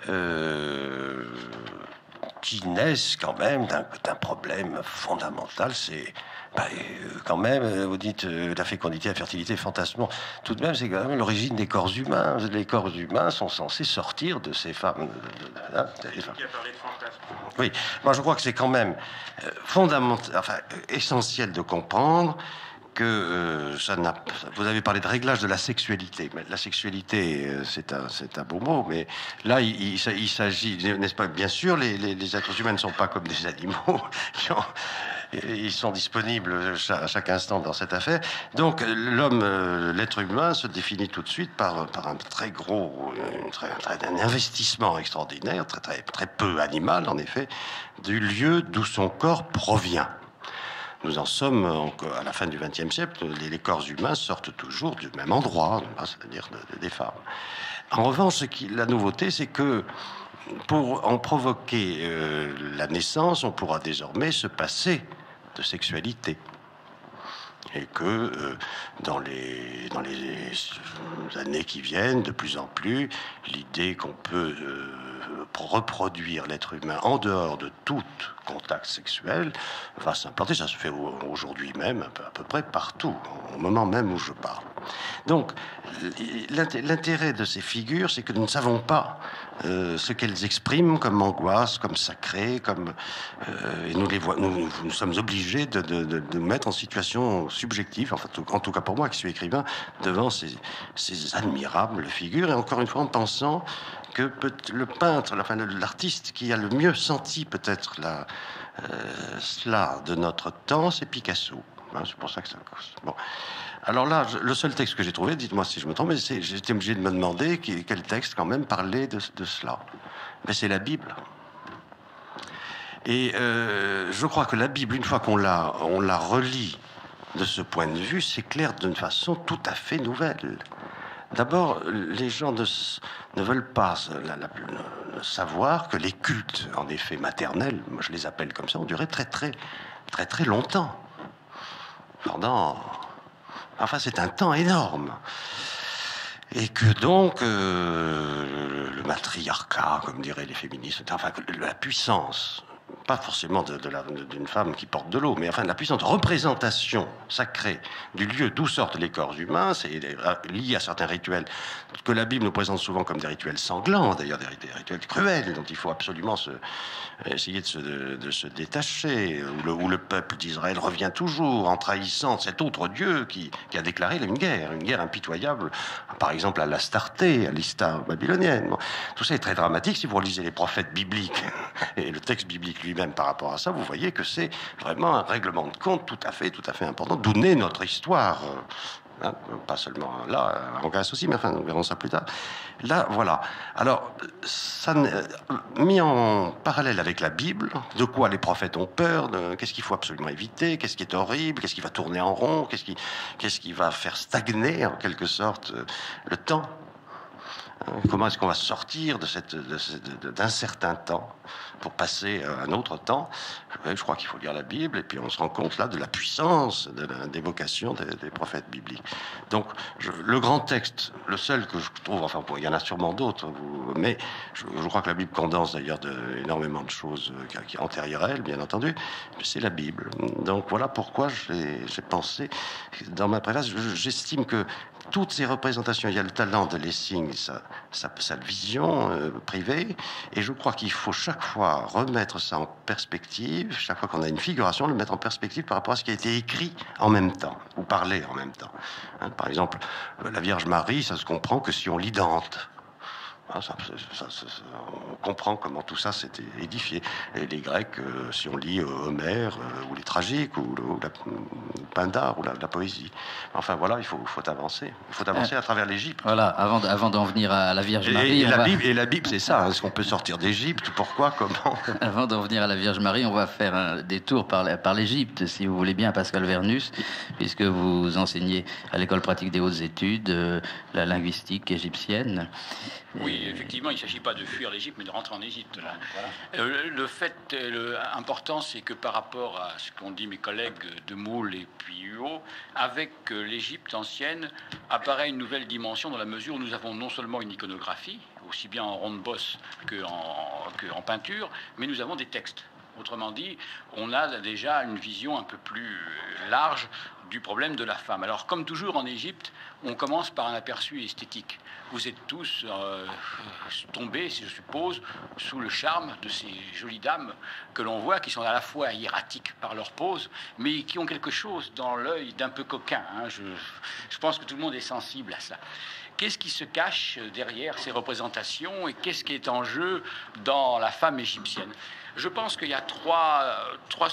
euh, qui naissent quand même d'un, d'un problème fondamental. C'est bah, quand même, vous dites euh, la fécondité, la fertilité, fantasmement. Tout de même, c'est quand même l'origine des corps humains. Les corps humains sont censés sortir de ces femmes. Hein, des femmes. Qui a parlé de fantasme. Oui, moi je crois que c'est quand même euh, fondamental, enfin essentiel de comprendre que euh, ça n'a. Vous avez parlé de réglage de la sexualité, mais la sexualité, euh, c'est un, c'est un beau mot, mais là, il, il, il s'agit, n'est-ce pas? Bien sûr, les, les, les êtres humains ne sont pas comme des animaux. Qui ont, ils sont disponibles à chaque instant dans cette affaire. Donc, l'homme, euh, l'être humain, se définit tout de suite par, par un très gros, un, très, un investissement extraordinaire, très, très, très peu animal, en effet, du lieu d'où son corps provient. Nous en sommes à la fin du vingtième siècle, les, les corps humains sortent toujours du même endroit, c'est-à-dire de, de, des femmes. En revanche, ce qui, la nouveauté, c'est que pour en provoquer euh, la naissance, on pourra désormais se passer de sexualité. Et que euh, dans, les, dans les années qui viennent, de plus en plus, l'idée qu'on peut euh, reproduire l'être humain en dehors de tout contact sexuel va s'implanter. Ça se fait aujourd'hui même, à peu, à peu près partout, au moment même où je parle. Donc, l'intérêt de ces figures, c'est que nous ne savons pas euh, ce qu'elles expriment comme angoisse, comme sacré, comme euh, et nous les voyons. Nous, nous sommes obligés de, de, de, de mettre en situation subjective, enfin, en tout cas pour moi qui suis écrivain, devant ces, ces admirables figures. Et encore une fois, en pensant que peut, le peintre, enfin, l'artiste qui a le mieux senti peut-être la, euh, cela de notre temps, c'est Picasso. Hein, c'est pour ça que ça cause. Bon. Alors là, je, le seul texte que j'ai trouvé, dites-moi si je me trompe, mais c'est, j'étais obligé de me demander qui, quel texte quand même parlait de, de cela. Mais c'est la Bible. Et euh, je crois que la Bible, une fois qu'on la, on la relit de ce point de vue, c'est clair d'une façon tout à fait nouvelle. D'abord, les gens ne, ne veulent pas la, la, la, savoir que les cultes, en effet maternels, moi je les appelle comme ça, ont duré très très très très longtemps. Pendant, enfin c'est un temps énorme. Et que donc euh, le matriarcat, comme diraient les féministes, enfin la puissance, pas forcément de, de la, d'une femme qui porte de l'eau, mais enfin de la puissante représentation sacrée du lieu d'où sortent les corps humains, c'est lié à certains rituels que la Bible nous présente souvent comme des rituels sanglants, d'ailleurs des, des rituels cruels, dont il faut absolument se, essayer de se, de, de se détacher, où le, où le peuple d'Israël revient toujours en trahissant cet autre Dieu qui, qui a déclaré une guerre, une guerre impitoyable, par exemple à l'Astarté, à l'Istar babylonienne. Bon, tout ça est très dramatique. Si vous relisez les prophètes bibliques et le texte biblique lui-même par rapport à ça, vous voyez que c'est vraiment un règlement de compte tout à fait, tout à fait important, d'où naît notre histoire. Hein, pas seulement là, en Grèce aussi, mais enfin, nous verrons ça plus tard. Là, voilà. Alors, ça, mis en parallèle avec la Bible, de quoi les prophètes ont peur, de, qu'est-ce qu'il faut absolument éviter, qu'est-ce qui est horrible, qu'est-ce qui va tourner en rond, qu'est-ce qui, qu'est-ce qui va faire stagner, en quelque sorte, le temps. Comment est-ce qu'on va sortir de cette, de cette- de- d'un certain temps pour passer à un autre temps? Je, je crois qu'il faut lire la Bible, et puis on se rend compte là de la puissance de la, des vocations des, des prophètes bibliques. Donc, je, le grand texte, le seul que je trouve, enfin, bon, il y en a sûrement d'autres, vous- mais je, je crois que la Bible condense d'ailleurs de, énormément de choses euh, qui, qui antérieures à elle, bien entendu, mais c'est la Bible. Donc voilà pourquoi j'ai, j'ai pensé, dans ma préface, je- j'estime que toutes ces représentations, il y a le talent de Lessing, sa, sa, sa vision euh, privée, et je crois qu'il faut chaque fois remettre ça en perspective, chaque fois qu'on a une figuration, le mettre en perspective par rapport à ce qui a été écrit en même temps, ou parlé en même temps. Hein, par exemple, euh, la Vierge Marie, ça se comprend que si on lit Dante. Ah, ça, ça, ça, ça, on comprend comment tout ça s'était édifié. Et les Grecs, euh, si on lit euh, Homère, euh, ou les tragiques, ou, le, ou la Pindare, ou la, la poésie. Enfin voilà, il faut, faut avancer. Il faut avancer Euh, à travers l'Égypte. Voilà, avant, d- avant d'en venir à la Vierge Et, Marie, et on la va- Bible, et la Bible, c'est ça. Est-ce qu'on peut sortir d'Égypte? Pourquoi? Comment? Avant d'en venir à la Vierge Marie, on va faire un détour par, la- par l'Égypte, si vous voulez bien, Pascal Vernus, puisque vous enseignez à l'École pratique des hautes études euh, la linguistique égyptienne. Oui, effectivement, il ne s'agit pas de fuir l'Égypte, mais de rentrer en Égypte. Là. Euh, le fait euh, le, important, c'est que par rapport à ce qu'ont dit mes collègues de Moule et puis Huot, avec euh, l'Égypte ancienne, apparaît une nouvelle dimension dans la mesure où nous avons non seulement une iconographie, aussi bien en ronde-bosse qu'en, qu'en peinture, mais nous avons des textes. Autrement dit, on a déjà une vision un peu plus large du problème de la femme. Alors, comme toujours en Égypte, on commence par un aperçu esthétique. Vous êtes tous euh, tombés, je suppose, sous le charme de ces jolies dames que l'on voit, qui sont à la fois hiératiques par leur pose, mais qui ont quelque chose dans l'œil d'un peu coquin. Hein. Je, je pense que tout le monde est sensible à ça. Qu'est-ce qui se cache derrière ces représentations et qu'est-ce qui est en jeu dans la femme égyptienne? Je pense qu'il y a trois, trois,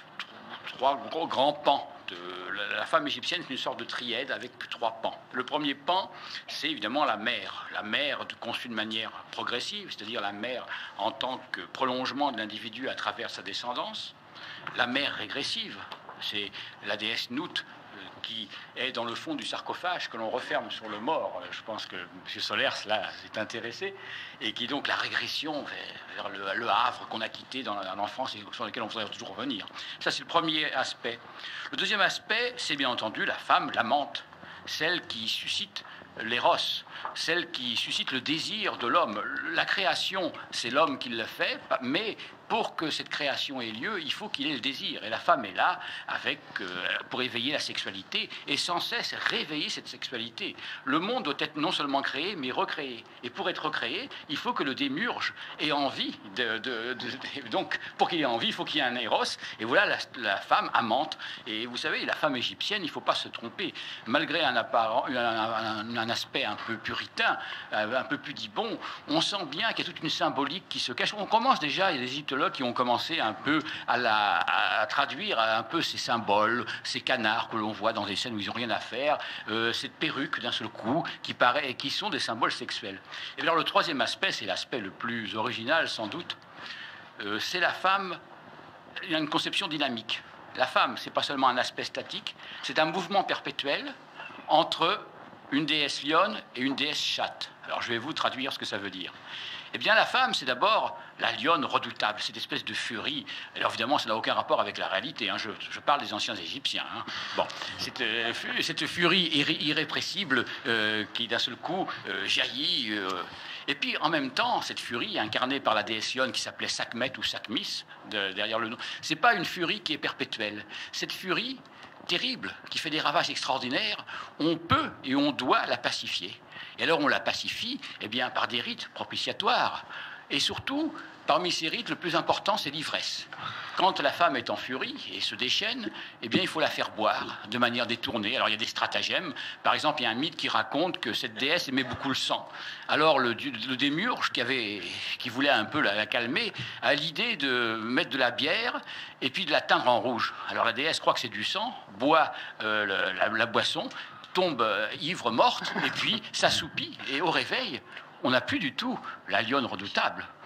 trois gros, grands pans. De la femme égyptienne, c'est une sorte de triède avec trois pans. Le premier pan, c'est évidemment la mère. La mère conçue de manière progressive, c'est-à-dire la mère en tant que prolongement de l'individu à travers sa descendance. La mère régressive, c'est la déesse Nout, qui est dans le fond du sarcophage que l'on referme sur le mort. Je pense que M. Solers, là, s'est intéressé, et qui est donc la régression vers, vers le, le havre qu'on a quitté dans l'enfance et sur lequel on voudrait toujours revenir. Ça, c'est le premier aspect. Le deuxième aspect, c'est bien entendu la femme, l'amante, celle qui suscite l'éros, celle qui suscite le désir de l'homme. La création, c'est l'homme qui le fait, mais pour que cette création ait lieu, il faut qu'il ait le désir. Et la femme est là avec, euh, pour éveiller la sexualité et sans cesse réveiller cette sexualité. Le monde doit être non seulement créé, mais recréé. Et pour être recréé, il faut que le démiurge ait envie. De, de, de, de donc, pour qu'il ait envie, il faut qu'il y ait un éros. Et voilà la, la femme amante. Et vous savez, la femme égyptienne, il ne faut pas se tromper. Malgré un, apparent, un, un, un aspect un peu puritain, un peu pudibond, on sent bien qu'il y a toute une symbolique qui se cache. On commence déjà, il y a des égyptologues qui ont commencé un peu à, la, à traduire un peu ces symboles, ces canards que l'on voit dans des scènes où ils n'ont rien à faire, euh, cette perruque d'un seul coup qui paraît et qui sont des symboles sexuels. Et alors le troisième aspect, c'est l'aspect le plus original sans doute, euh, c'est la femme. Il y a une conception dynamique. La femme, c'est pas seulement un aspect statique, c'est un mouvement perpétuel entre une déesse lionne et une déesse chatte. Alors je vais vous traduire ce que ça veut dire. Eh bien, la femme, c'est d'abord la lionne redoutable, cette espèce de furie. Alors, évidemment, ça n'a aucun rapport avec la réalité. Hein. Je, je parle des anciens Égyptiens. Hein. Bon, cette, euh, cette furie irré irrépressible euh, qui, d'un seul coup, euh, jaillit. Euh, et puis, en même temps, cette furie incarnée par la déesse lionne qui s'appelait Sekhmet ou Sekhmis, de, derrière le nom, c'est pas une furie qui est perpétuelle. Cette furie terrible, qui fait des ravages extraordinaires, on peut et on doit la pacifier. Et alors on la pacifie eh bien, par des rites propitiatoires. Et surtout, parmi ces rites, le plus important, c'est l'ivresse. Quand la femme est en furie et se déchaîne, eh bien, il faut la faire boire de manière détournée. Alors il y a des stratagèmes. Par exemple, il y a un mythe qui raconte que cette déesse aimait beaucoup le sang. Alors le, le démiurge, qui, avait, qui voulait un peu la, la calmer, a l'idée de mettre de la bière et puis de la teindre en rouge. Alors la déesse croit que c'est du sang, boit euh, le, la, la boisson, tombe euh, ivre morte, et puis s'assoupit, et au réveil, on n'a plus du tout la lionne redoutable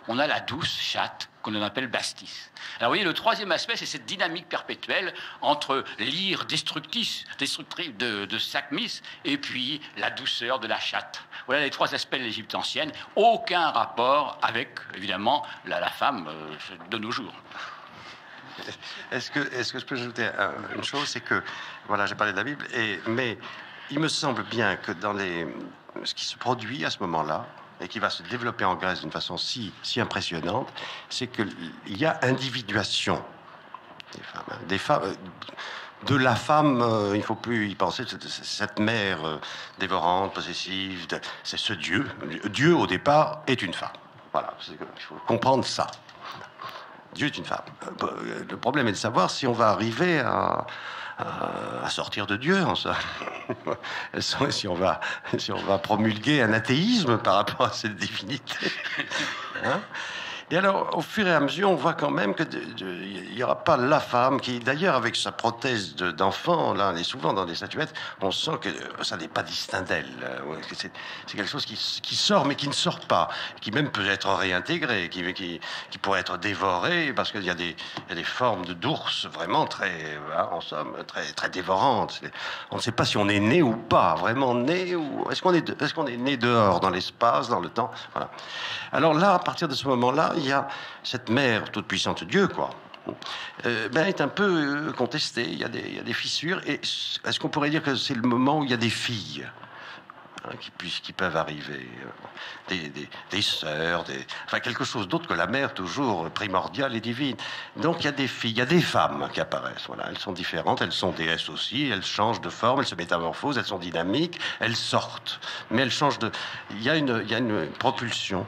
on a la douce chatte qu'on appelle Bastis. Alors vous voyez, le troisième aspect, c'est cette dynamique perpétuelle entre l'ire destructrice, destructrice de, de Sackmis et puis la douceur de la chatte. Voilà les trois aspects de l'Égypte ancienne. Aucun rapport avec, évidemment, la, la femme euh, de nos jours. Est-ce que, est-ce que je peux ajouter une chose, c'est que, voilà, j'ai parlé de la Bible, et, mais il me semble bien que dans les, ce qui se produit à ce moment-là, et qui va se développer en Grèce d'une façon si, si impressionnante, c'est qu'il y a individuation des femmes. Hein, des femmes de la femme, euh, il ne faut plus y penser, cette mère euh, dévorante, possessive, de, c'est ce Dieu. Dieu, au départ, est une femme. Voilà, il faut comprendre ça. Dieu est une femme. Le problème est de savoir si on va arriver à, à, à sortir de Dieu, en ça. si, on va, si on va promulguer un athéisme par rapport à cette divinité. Hein? Et alors, au fur et à mesure, on voit quand même qu'il n'y aura pas la femme qui, d'ailleurs, avec sa prothèse de, d'enfant, là, elle est souvent dans des statuettes, on sent que ça n'est pas distinct d'elle. C'est, c'est quelque chose qui, qui sort, mais qui ne sort pas, qui même peut être réintégré, qui, qui, qui pourrait être dévoré, parce qu'il y a des, il y a des formes de d'ours vraiment très, en somme, très, très dévorantes. On ne sait pas si on est né ou pas, vraiment né, ou est-ce qu'on est, est-ce qu'on est né dehors, dans l'espace, dans le temps. Voilà. Alors là, à partir de ce moment-là, il y a cette mère toute-puissante, Dieu, quoi, euh, ben, est un peu contestée. Il y a des, il y a des fissures. Et est-ce qu'on pourrait dire que c'est le moment où il y a des filles hein, qui, puissent, qui peuvent arriver, des, des, des sœurs, des, enfin quelque chose d'autre que la mère, toujours primordiale et divine. Donc il y a des filles, il y a des femmes qui apparaissent. Voilà, elles sont différentes, elles sont déesses aussi, elles changent de forme, elles se métamorphosent, elles sont dynamiques, elles sortent. Mais elles changent de... Il y a une, il y a une propulsion.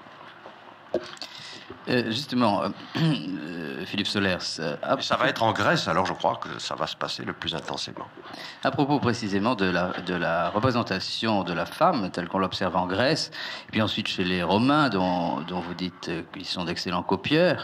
Euh, justement, euh, Philippe Solers... Euh, à... Ça va être en Grèce, alors je crois que ça va se passer le plus intensément. À propos précisément de la, de la représentation de la femme, telle qu'on l'observe en Grèce, et puis ensuite chez les Romains, dont, dont vous dites qu'ils sont d'excellents copieurs,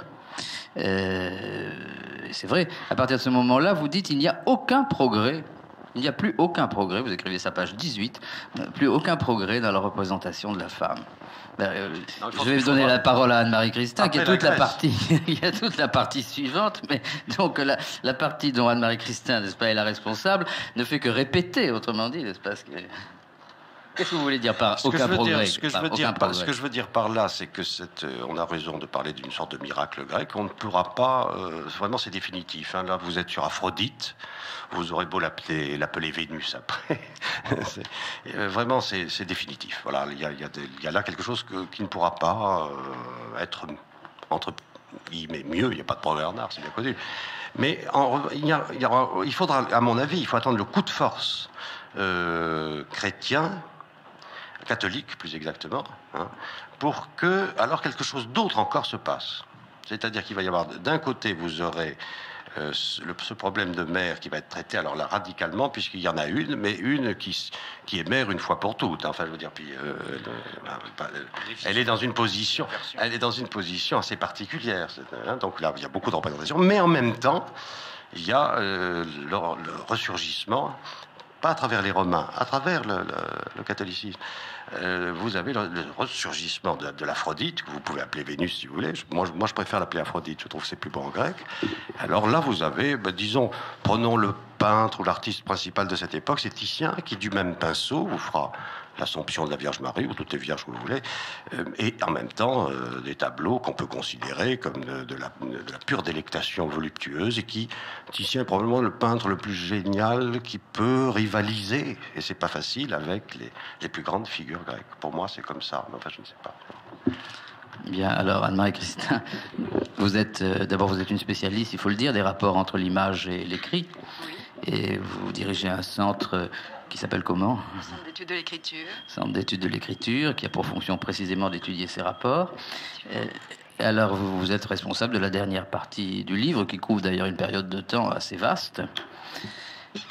euh, c'est vrai, à partir de ce moment-là, vous dites qu'il n'y a aucun progrès. Il n'y a plus aucun progrès, vous écrivez ça page dix-huit, plus aucun progrès dans la représentation de la femme. Ben, euh, non, je vais donner la parole à Anne-Marie Christin, qui est toute la, la partie, il y a toute la partie suivante, mais donc la, la partie dont Anne-Marie Christin, n'est-ce pas, est la responsable, ne fait que répéter, autrement dit, n'est-ce pas? Qu'est-ce que vous voulez dire par ce aucun progrès? Dire, ce, que je veux dire par, ce que je veux dire par là, c'est que cette, euh, on a raison de parler d'une sorte de miracle grec. On ne pourra pas, euh, vraiment, c'est définitif. Hein. Là, vous êtes sur Aphrodite, vous aurez beau l'appeler, l'appeler Vénus après. c'est, euh, vraiment, c'est, c'est définitif. Voilà, il y a, il y a, des, il y a là quelque chose que, qui ne pourra pas euh, être entre guillemets mieux. Il n'y a pas de progrès en art, c'est bien connu. Mais en, il, y a, il, y aura, il faudra, à mon avis, il faut attendre le coup de force euh, chrétien. Catholique plus exactement, hein, pour que alors quelque chose d'autre encore se passe. C'est-à-dire qu'il va y avoir d'un côté vous aurez euh, ce, le, ce problème de mère qui va être traité alors là radicalement puisqu'il y en a une, mais une qui qui est mère une fois pour toutes. Hein, enfin je veux dire puis euh, elle, elle est dans une position, elle est dans une position assez particulière. Hein, donc là il y a beaucoup de représentations, mais en même temps il y a euh, le, le ressurgissement. Pas à travers les Romains, à travers le, le, le catholicisme. Euh, vous avez le, le ressurgissement de, de l'Aphrodite, que vous pouvez appeler Vénus si vous voulez. Moi, moi je préfère l'appeler Aphrodite, je trouve que c'est plus beau en grec. Alors là, vous avez, ben, disons, prenons le peintre ou l'artiste principal de cette époque, c'est Titien, qui du même pinceau vous fera l'Assomption de la Vierge Marie, ou toutes les vierges que vous voulez, euh, et en même temps euh, des tableaux qu'on peut considérer comme de, de, la, de la pure délectation voluptueuse, et qui, Titien est probablement le peintre le plus génial qui peut rivaliser, et c'est pas facile, avec les, les plus grandes figures grecques. Pour moi, c'est comme ça, mais enfin, je ne sais pas. Bien, alors Anne-Marie Christin, vous êtes, euh, d'abord vous êtes une spécialiste, il faut le dire, des rapports entre l'image et l'écrit, et vous dirigez un centre qui s'appelle comment? Centre d'études de l'écriture. Centre d'études de l'écriture, qui a pour fonction précisément d'étudier ces rapports. Et alors, vous, vous êtes responsable de la dernière partie du livre, qui couvre d'ailleurs une période de temps assez vaste.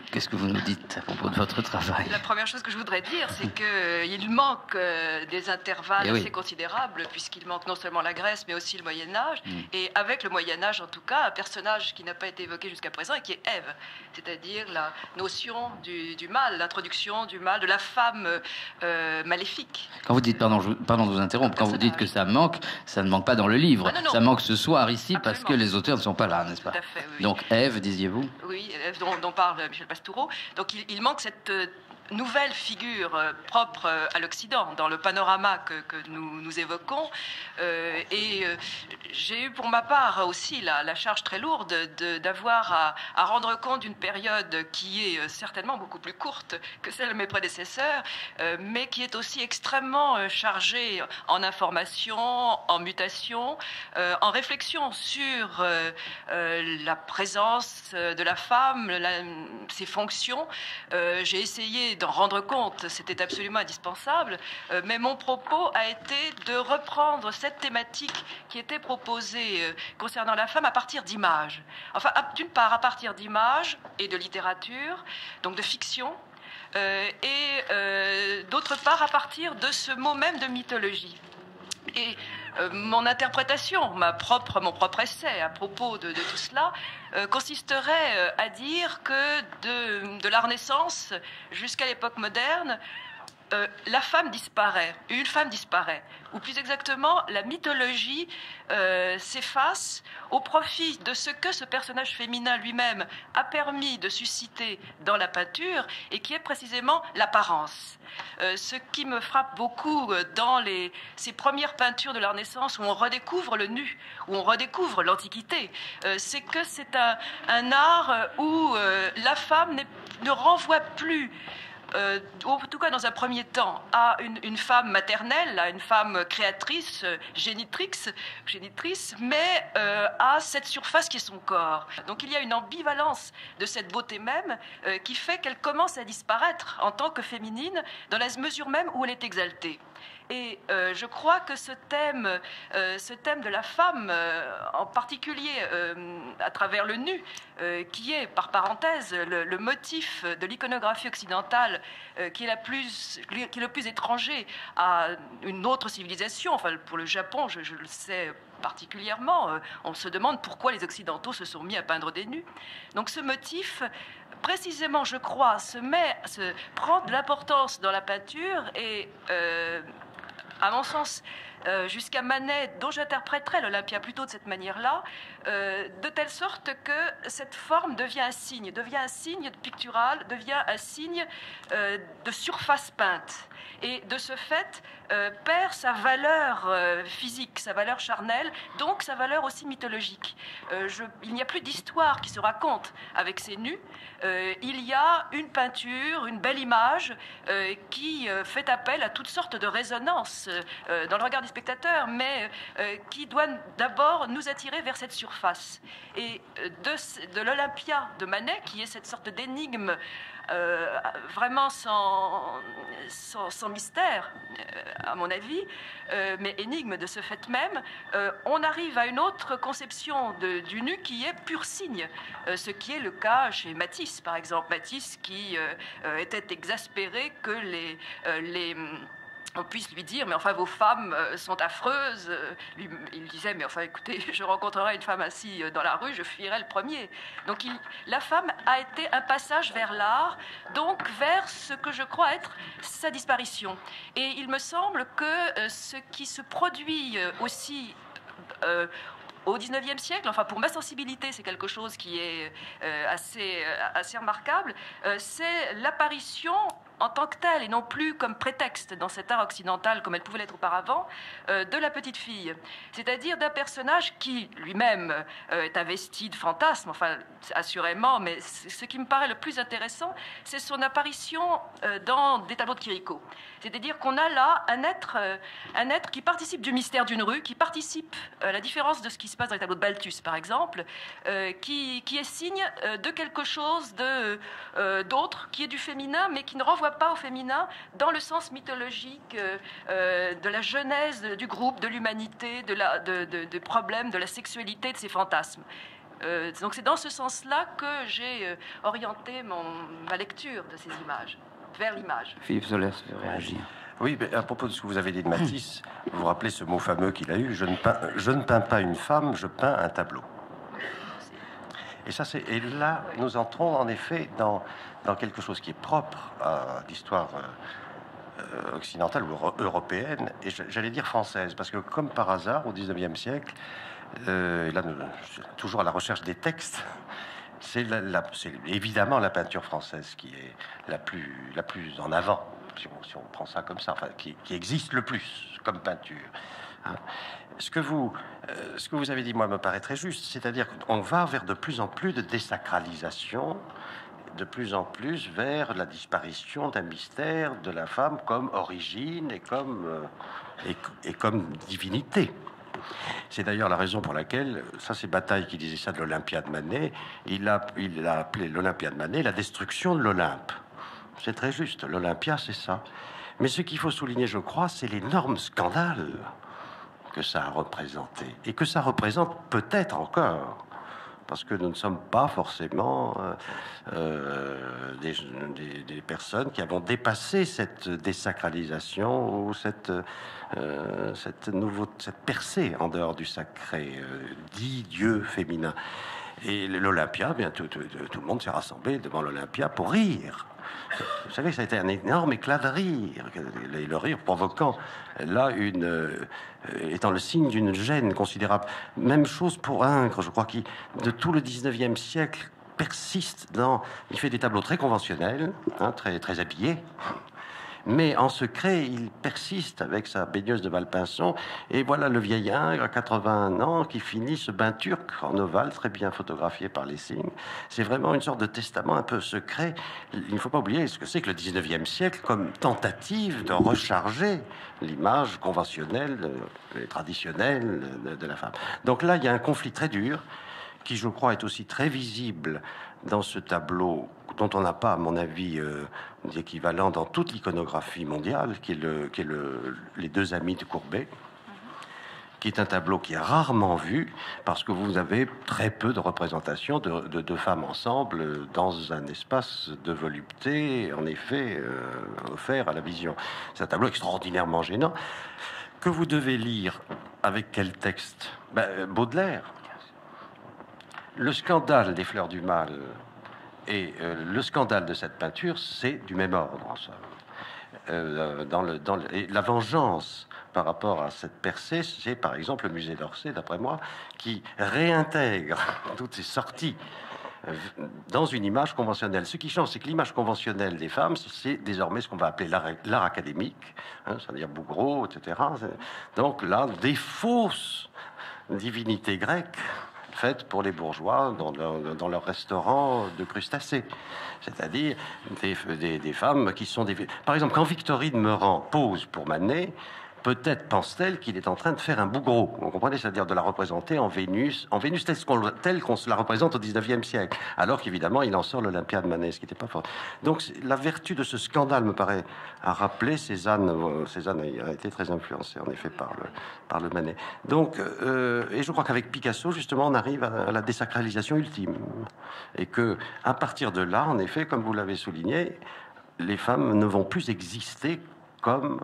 qu'est-ce que vous nous dites à propos de votre travail? La première chose que je voudrais dire, c'est qu'il manque euh, des intervalles Et assez oui. considérables, puisqu'il manque non seulement la Grèce, mais aussi le Moyen-Âge. Mm. Et avec le Moyen-Âge, en tout cas, un personnage qui n'a pas été évoqué jusqu'à présent et qui est Ève, c'est-à-dire la notion du, du mal, l'introduction du mal, de la femme euh, maléfique. Quand vous dites, pardon, je, pardon de vous interrompre, quand vous dites que ça manque, ça ne manque pas dans le livre. Ah, non, non. Ça manque ce soir ici Absolument. parce que les auteurs ne sont pas là, n'est-ce pas? Tout à fait, oui. Donc Ève, disiez-vous? Oui, dont, dont parle Michel Pastoureau. Donc il, il manque cette euh, nouvelle figure euh, propre euh, à l'Occident, dans le panorama que, que nous, nous évoquons. Euh, et euh, j'ai eu pour ma part aussi la, la charge très lourde de- d'avoir à, à rendre compte d'une période qui est euh, certainement beaucoup plus courte que celle de mes prédécesseurs, euh, mais qui est aussi extrêmement euh, chargée en information, en mutation, euh, en réflexion sur euh, euh, la présence euh, de la femme, la- ses fonctions. Euh, j'ai essayé d'en rendre compte, c'était absolument indispensable, euh, mais mon propos a été de reprendre cette thématique qui était proposée euh, concernant la femme à partir d'images. Enfin, à- d'une part à partir d'images et de littérature, donc de fiction, euh, et euh, d'autre part à partir de ce mot même de mythologie. Et euh, mon interprétation, ma propre, mon propre essai à propos de, de tout cela, euh, consisterait euh, à dire que de, de la Renaissance jusqu'à l'époque moderne, euh, la femme disparaît, une femme disparaît, ou plus exactement, la mythologie euh, s'efface au profit de ce que ce personnage féminin lui-même a permis de susciter dans la peinture, et qui est précisément l'apparence. Euh, ce qui me frappe beaucoup euh, dans les, ces premières peintures de la Renaissance, où on redécouvre le nu, où on redécouvre l'Antiquité, euh, c'est que c'est un, un art euh, où euh, la femme n'est- ne renvoie plus, Euh, en tout cas dans un premier temps, à une, une femme maternelle, à une femme créatrice, euh, génitrice, génitrice, mais euh, à cette surface qui est son corps. Donc il y a une ambivalence de cette beauté même euh, qui fait qu'elle commence à disparaître en tant que féminine dans la mesure même où elle est exaltée. Et euh, je crois que ce thème, euh, ce thème de la femme, euh, en particulier euh, à travers le nu, euh, qui est, par parenthèse, le, le motif de l'iconographie occidentale, euh, qui est la plus, qui est le plus étranger à une autre civilisation. Enfin, pour le Japon, je, je le sais particulièrement, euh, on se demande pourquoi les Occidentaux se sont mis à peindre des nus. Donc ce motif, précisément, je crois, se met, se prend de l'importance dans la peinture et euh, à mon sens, euh, jusqu'à Manet, dont j'interpréterais l'Olympia plutôt de cette manière-là, euh, de telle sorte que cette forme devient un signe, devient un signe pictural, devient un signe euh, de surface peinte. Et de ce fait, euh, perd sa valeur euh, physique, sa valeur charnelle, donc sa valeur aussi mythologique. Euh, je, il n'y a plus d'histoire qui se raconte avec ces nus. Euh, il y a une peinture, une belle image euh, qui euh, fait appel à toutes sortes de résonances euh, dans le regard du spectateur, mais euh, qui doit d'abord nous attirer vers cette surface. Et euh, de, de l'Olympia de Manet, qui est cette sorte d'énigme Euh, vraiment sans, sans, sans mystère, euh, à mon avis, euh, mais énigme de ce fait même, euh, on arrive à une autre conception de, du nu qui est pur signe, euh, ce qui est le cas chez Matisse, par exemple. Matisse qui euh, euh, était exaspéré que les... Euh, les on puisse lui dire, mais enfin, vos femmes sont affreuses. Lui, il disait, mais enfin, écoutez, je rencontrerai une femme assise dans la rue, je fuirai le premier. Donc, il, la femme a été un passage vers l'art, donc vers ce que je crois être sa disparition. Et il me semble que euh, ce qui se produit aussi euh, au dix-neuvième siècle, enfin pour ma sensibilité, c'est quelque chose qui est euh, assez, euh, assez remarquable, euh, c'est l'apparition en tant que telle, et non plus comme prétexte dans cet art occidental, comme elle pouvait l'être auparavant, euh, de la petite fille. C'est-à-dire d'un personnage qui, lui-même, euh, est investi de fantasmes, enfin, assurément, mais ce qui me paraît le plus intéressant, c'est son apparition euh, dans des tableaux de Chirico. C'est-à-dire qu'on a là un être, euh, un être qui participe du mystère d'une rue, qui participe, à la différence de ce qui se passe dans les tableaux de Balthus, par exemple, euh, qui, qui est signe euh, de quelque chose de, euh, d'autre, qui est du féminin, mais qui ne renvoie pas au féminin dans le sens mythologique euh, euh, de la genèse du groupe, de l'humanité, de la, de, de, de problèmes, de la sexualité, de ses fantasmes. Euh, donc c'est dans ce sens-là que j'ai euh, orienté mon, ma lecture de ces images, vers l'image. Philippe Solers veut réagir. Oui, mais à propos de ce que vous avez dit de Matisse, vous vous rappelez ce mot fameux qu'il a eu, je ne, peins, je ne peins pas une femme, je peins un tableau. Et, ça, c'est, et là, nous entrons en effet dans, dans quelque chose qui est propre à l'histoire euh, occidentale ou euro- européenne, et j'allais dire française, parce que comme par hasard, au dix-neuvième siècle, euh, là, nous, toujours à la recherche des textes, c'est, la, la, c'est évidemment la peinture française qui est la plus, la plus en avant. Si on, si on prend ça comme ça, enfin, qui, qui existe le plus comme peinture. Hein. Ce que vous, euh, ce que vous avez dit, moi, me paraît très juste. C'est-à-dire qu'on va vers de plus en plus de désacralisation, de plus en plus vers la disparition d'un mystère de la femme comme origine et comme, euh, et, et comme divinité. C'est d'ailleurs la raison pour laquelle, ça c'est Bataille qui disait ça de l'Olympia de Manet, il a, il a appelé l'Olympia de Manet la destruction de l'Olympe. C'est très juste, l'Olympia, c'est ça. Mais ce qu'il faut souligner, je crois, c'est l'énorme scandale que ça a représenté. Et que ça représente peut-être encore. Parce que nous ne sommes pas forcément euh, euh, des, des, des personnes qui avons dépassé cette désacralisation ou cette, euh, cette, nouveau, cette percée en dehors du sacré, euh, dit Dieu féminin. Et l'Olympia, bien, tout, tout, tout le monde s'est rassemblé devant l'Olympia pour rire. Vous savez, ça a été un énorme éclat de rire, et le rire provoquant là une euh, étant le signe d'une gêne considérable. Même chose pour Ingres, je crois, qui de tout le dix-neuvième siècle persiste dans. Il fait des tableaux très conventionnels, hein, très très habillés. Mais en secret, il persiste avec sa baigneuse de Valpinçon. Et voilà le vieil Ingres à quatre-vingt-un ans qui finit ce bain turc en ovale, très bien photographié par Lessing. C'est vraiment une sorte de testament un peu secret. Il ne faut pas oublier ce que c'est que le dix-neuvième siècle comme tentative de recharger l'image conventionnelle et traditionnelle de, de la femme. Donc là, il y a un conflit très dur qui, je crois, est aussi très visible dans ce tableau dont on n'a pas, à mon avis, euh, d'équivalent dans toute l'iconographie mondiale, qui est, le, qui est le, les deux amis de Courbet, qui est un tableau qui est rarement vu, parce que vous avez très peu de représentations de, de, de femmes ensemble dans un espace de volupté, en effet, euh, offert à la vision. C'est un tableau extraordinairement gênant, que vous devez lire avec quel texte? Ben, Baudelaire. Le scandale des fleurs du mal et euh, le scandale de cette peinture, c'est du même ordre, en somme. Euh, dans le, dans le, et la vengeance par rapport à cette percée, c'est par exemple le musée d'Orsay, d'après moi, qui réintègre toutes ces sorties euh, dans une image conventionnelle. Ce qui change, c'est que l'image conventionnelle des femmes, c'est désormais ce qu'on va appeler l'art, l'art académique, hein, c'est-à-dire Bouguereau, et cetera. Donc là, des fausses divinités grecques faites pour les bourgeois dans leur, dans leur restaurant de crustacés, c'est-à-dire des, des, des femmes qui sont des... Par exemple, quand Victorine Meurant pose pour Manet, peut-être pense-t-elle qu'il est en train de faire un Bouguereau, vous comprenez, c'est-à-dire de la représenter en Vénus, en Vénus telle qu'on, telle qu'on se la représente au dix-neuvième siècle, alors qu'évidemment il en sort l'Olympia de Manet, ce qui n'était pas fort. Donc la vertu de ce scandale me paraît à rappeler Cézanne. Cézanne a été très influencé en effet par le, par le Manet. Donc, euh, et je crois qu'avec Picasso, justement, on arrive à, à la désacralisation ultime, et que à partir de là, en effet, comme vous l'avez souligné, les femmes ne vont plus exister comme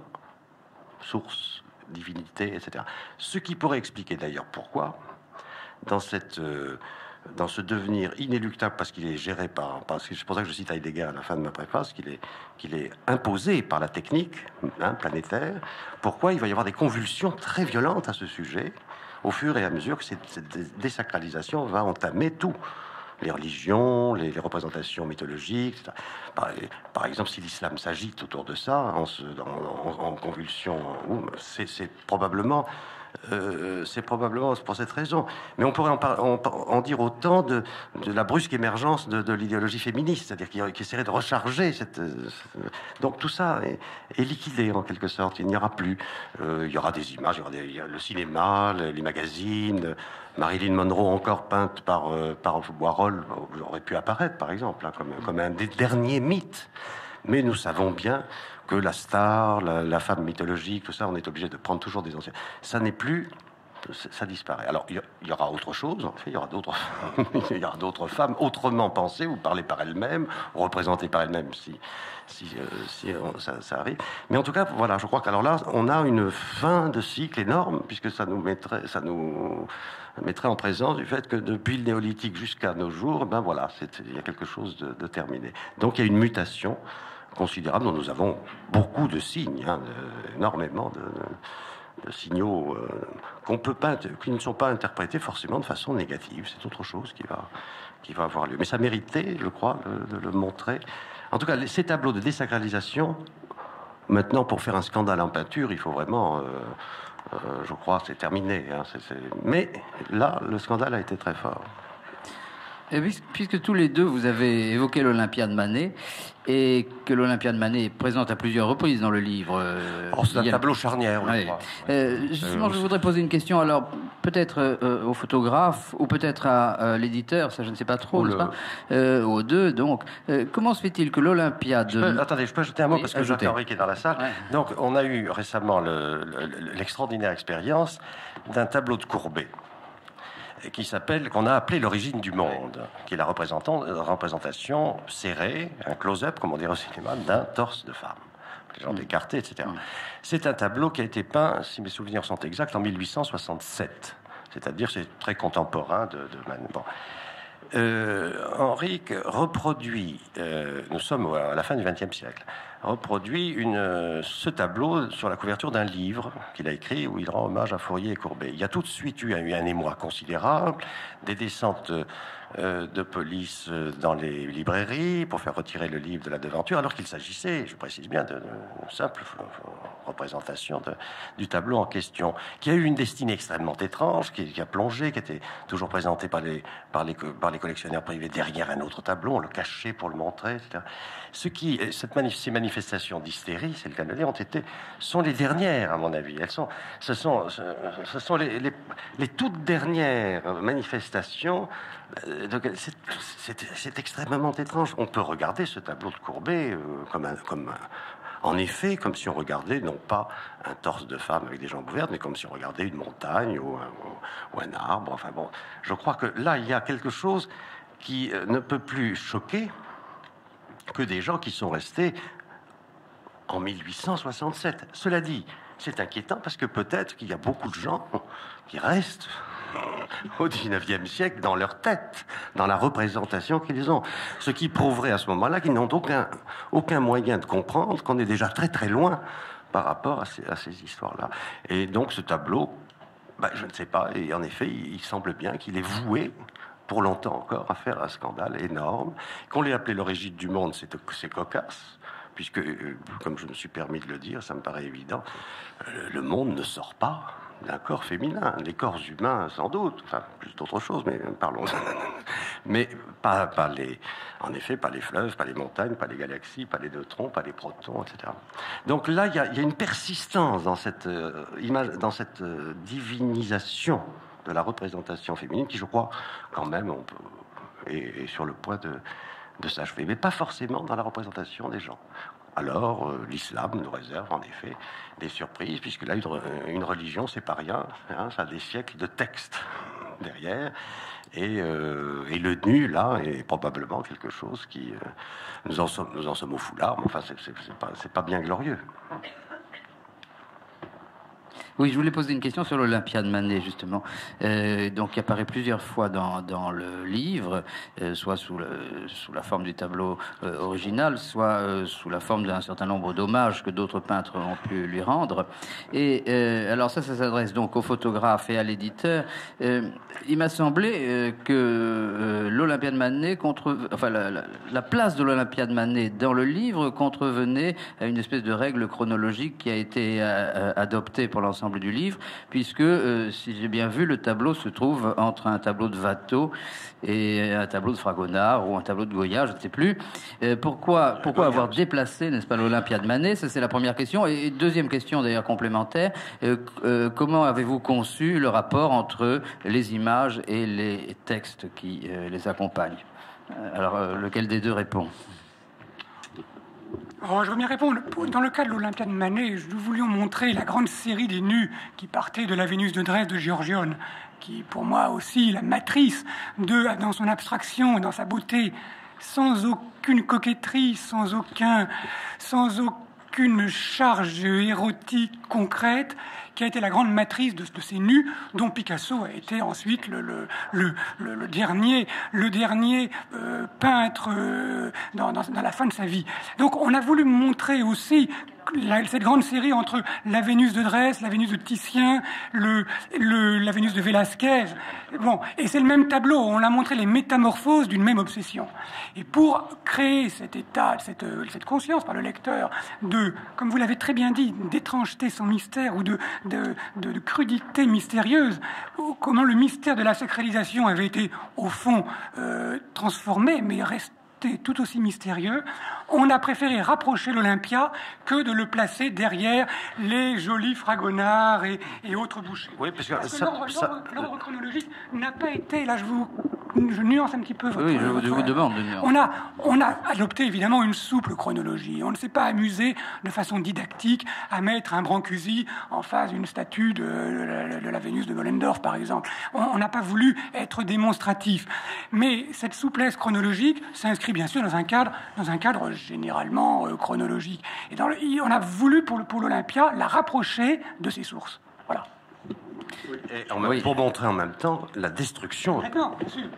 source, divinité, et cetera. Ce qui pourrait expliquer d'ailleurs pourquoi, dans, cette, euh, dans ce devenir inéluctable, parce qu'il est géré par... Parce que c'est pour ça que je cite Heidegger à la fin de ma préface, qu'il est, qu'il est imposé par la technique hein, planétaire, pourquoi il va y avoir des convulsions très violentes à ce sujet, au fur et à mesure que cette, cette désacralisation va entamer tout. Les religions, les, les représentations mythologiques, et cetera. Par, par exemple, si l'islam s'agite autour de ça, en, se, en, en, en convulsion, c'est, c'est probablement, euh, c'est probablement pour cette raison. Mais on pourrait en, par, en, en dire autant de, de la brusque émergence de, de l'idéologie féministe, c'est-à-dire qui, qui essaierait de recharger cette. Donc tout ça est, est liquidé en quelque sorte. Il n'y aura plus. Euh, il y aura des images, il y aura des, il y a le cinéma, les, les magazines. Marilyn Monroe, encore peinte par, euh, par Warhol, aurait pu apparaître, par exemple, hein, comme, comme un des derniers mythes. Mais nous savons bien que la star, la, la femme mythologique, tout ça, on est obligé de prendre toujours des anciens. Ça n'est plus ça disparaît. Alors, il y, y aura autre chose, en fait, il y aura d'autres il y aura d'autres femmes autrement pensées ou parlées par elles-mêmes, ou représentées par elles-mêmes, si, si, euh, si euh, ça, ça arrive. Mais en tout cas, voilà, je crois qu'alors là, on a une fin de cycle énorme, puisque ça nous mettrait, ça nous mettrait en présence du fait que depuis le néolithique jusqu'à nos jours, ben voilà, il y a quelque chose de, de terminé. Donc, il y a une mutation considérable dont nous avons beaucoup de signes, hein, de, énormément de... de de signaux euh, qu'on peut pas, qui ne sont pas interprétés forcément de façon négative. C'est autre chose qui va, qui va avoir lieu. Mais ça méritait, je crois, de, de le montrer. En tout cas, ces tableaux de désacralisation, maintenant, pour faire un scandale en peinture, il faut vraiment, euh, euh, je crois, c'est terminé. Hein, c'est, c'est... Mais là, le scandale a été très fort. Et puisque tous les deux, vous avez évoqué l'Olympia de Manet, et que l'Olympia de Manet est présente à plusieurs reprises dans le livre. Euh, oh, c'est un a... tableau charnière, oui. Ouais. Euh, justement, euh, je voudrais poser une question, alors, peut-être euh, au photographe, ou peut-être à euh, l'éditeur, ça je ne sais pas trop, le... pas euh, aux deux, donc. Euh, comment se fait-il que l'Olympia de... Je peux, attendez, je peux ajouter un mot, oui, parce que Jacques-Henri qui est dans la salle. Ouais. Donc, on a eu récemment le, le, l'extraordinaire expérience d'un tableau de Courbet, qui s'appelle, qu'on a appelé l'origine du monde, qui est la représentation serrée, un close-up, comme on dirait au cinéma, d'un torse de femme, les jambes écartées, et cetera. Mmh. C'est un tableau qui a été peint, si mes souvenirs sont exacts, en mille huit cent soixante-sept, c'est-à-dire c'est très contemporain de, de Man. Bon. Euh, Henrique reproduit, euh, nous sommes à la fin du vingtième siècle, reproduit une, euh, ce tableau sur la couverture d'un livre qu'il a écrit où il rend hommage à Fourier et Courbet. Il y a tout de suite eu un, eu un émoi considérable, des descentes euh, de police dans les librairies pour faire retirer le livre de la devanture, alors qu'il s'agissait, je précise bien, d'une simple représentation de, du tableau en question, qui a eu une destinée extrêmement étrange, qui, qui a plongé, qui était toujours présenté par les, par les, par les collectionneurs privés derrière un autre tableau, on le cachait pour le montrer, et cetera. Ce qui, cette manif- ces manifestations d'hystérie, c'est le cas de le dire, ont été, sont les dernières, à mon avis. Elles sont, ce sont, ce sont les, les, les toutes dernières manifestations. Donc, c'est, c'est, c'est extrêmement étrange. On peut regarder ce tableau de Courbet euh, comme, un, comme un, en effet, comme si on regardait non pas un torse de femme avec des jambes ouvertes, mais comme si on regardait une montagne ou un, ou un arbre. Enfin bon, je crois que là, il y a quelque chose qui euh, ne peut plus choquer que des gens qui sont restés en mille huit cent soixante-sept. Cela dit, c'est inquiétant parce que peut-être qu'il y a beaucoup de gens qui restent au dix-neuvième siècle dans leur tête, dans la représentation qu'ils ont. Ce qui prouverait à ce moment-là qu'ils n'ont aucun, aucun moyen de comprendre qu'on est déjà très très loin par rapport à ces, à ces histoires-là. Et donc ce tableau, ben, je ne sais pas, et en effet, il, il semble bien qu'il est voué pour longtemps encore à faire un scandale énorme. Qu'on l'ait appelé l'origine du monde, c'est, c'est cocasse, puisque, euh, comme je me suis permis de le dire, ça me paraît évident, euh, le monde ne sort pas d'un corps féminin. Les corps humains, sans doute, enfin, plus d'autres choses, mais parlons. Mais pas, pas les, en effet, pas les fleuves, pas les montagnes, pas les galaxies, pas les neutrons, pas les protons, et cetera. Donc là, il y, y a une persistance dans cette euh, image, dans cette euh, divinisation de la représentation féminine qui, je crois, quand même, on peut, est, est sur le point de, de s'achever, mais pas forcément dans la représentation des gens. Alors, euh, l'islam nous réserve en effet des surprises, puisque là, une, une religion, c'est pas rien, hein, ça a des siècles de textes derrière, et, euh, et le nu, là, est probablement quelque chose qui... Euh, nous, en sommes, nous en sommes au foulard, mais enfin, c'est, c'est, c'est, pas, c'est pas bien glorieux. Oui, je voulais poser une question sur l'Olympia de Manet, justement. Euh, donc, qui apparaît plusieurs fois dans, dans le livre, euh, soit sous, le, sous la forme du tableau euh, original, soit euh, sous la forme d'un certain nombre d'hommages que d'autres peintres ont pu lui rendre. Et euh, alors ça, ça s'adresse donc au photographe et à l'éditeur. Euh, il m'a semblé euh, que euh, l'Olympia de Manet, contre, enfin la, la, la place de l'Olympia de Manet dans le livre contrevenait à une espèce de règle chronologique qui a été euh, adoptée pour l'ensemble du livre, puisque, euh, si j'ai bien vu, le tableau se trouve entre un tableau de Watteau et un tableau de Fragonard ou un tableau de Goya, je ne sais plus. Euh, pourquoi pourquoi avoir déplacé, n'est-ce pas, l'Olympia de Manet? Ça, c'est la première question. Et deuxième question, d'ailleurs, complémentaire. Euh, euh, comment avez-vous conçu le rapport entre les images et les textes qui euh, les accompagnent? Alors, euh, lequel des deux répond? Oh, je veux bien répondre. Dans le cas de l'Olympia de Manet, nous voulions montrer la grande série des nus qui partait de la Vénus de Dresde de Giorgione, qui, pour moi aussi, la matrice de, dans son abstraction et dans sa beauté, sans aucune coquetterie, sans aucun, sans aucune charge érotique concrète, qui a été la grande matrice de, de ces nus, dont Picasso a été ensuite le, le, le, le, le dernier, le dernier euh, peintre euh, dans, dans, dans la fin de sa vie. Donc on a voulu montrer aussi la, cette grande série entre la Vénus de Dresde, la Vénus de Titien, le, le, la Vénus de Velázquez. Bon, et c'est le même tableau. On a montré les métamorphoses d'une même obsession. Et pour créer cet état, cette, cette conscience par le lecteur de, comme vous l'avez très bien dit, d'étrangeté sans mystère ou de, de, de, de crudité mystérieuse, comment le mystère de la sacralisation avait été, au fond, euh, transformé, mais resté tout aussi mystérieux, on a préféré rapprocher l'Olympia que de le placer derrière les jolis Fragonard et, et autres bouchers. Oui, parce que, parce que ça, l'ordre, ça... l'ordre, l'ordre chronologique n'a pas été, là je vous je nuance un petit peu votre... Oui, je, votre, je vous demande de nuance. On a, on a adopté évidemment une souple chronologie. On ne s'est pas amusé de façon didactique à mettre un Brancusi en face d'une statue de, de, de la Vénus de Moellendorff, par exemple. On n'a pas voulu être démonstratif. Mais cette souplesse chronologique s'inscrit bien sûr dans un cadre, dans un cadre généralement euh, chronologique. Et dans le, on a voulu, pour, pour l'Olympia, la rapprocher de ses sources. Voilà. Et en même, oui. Pour montrer en même temps la destruction. D'accord, bien sûr.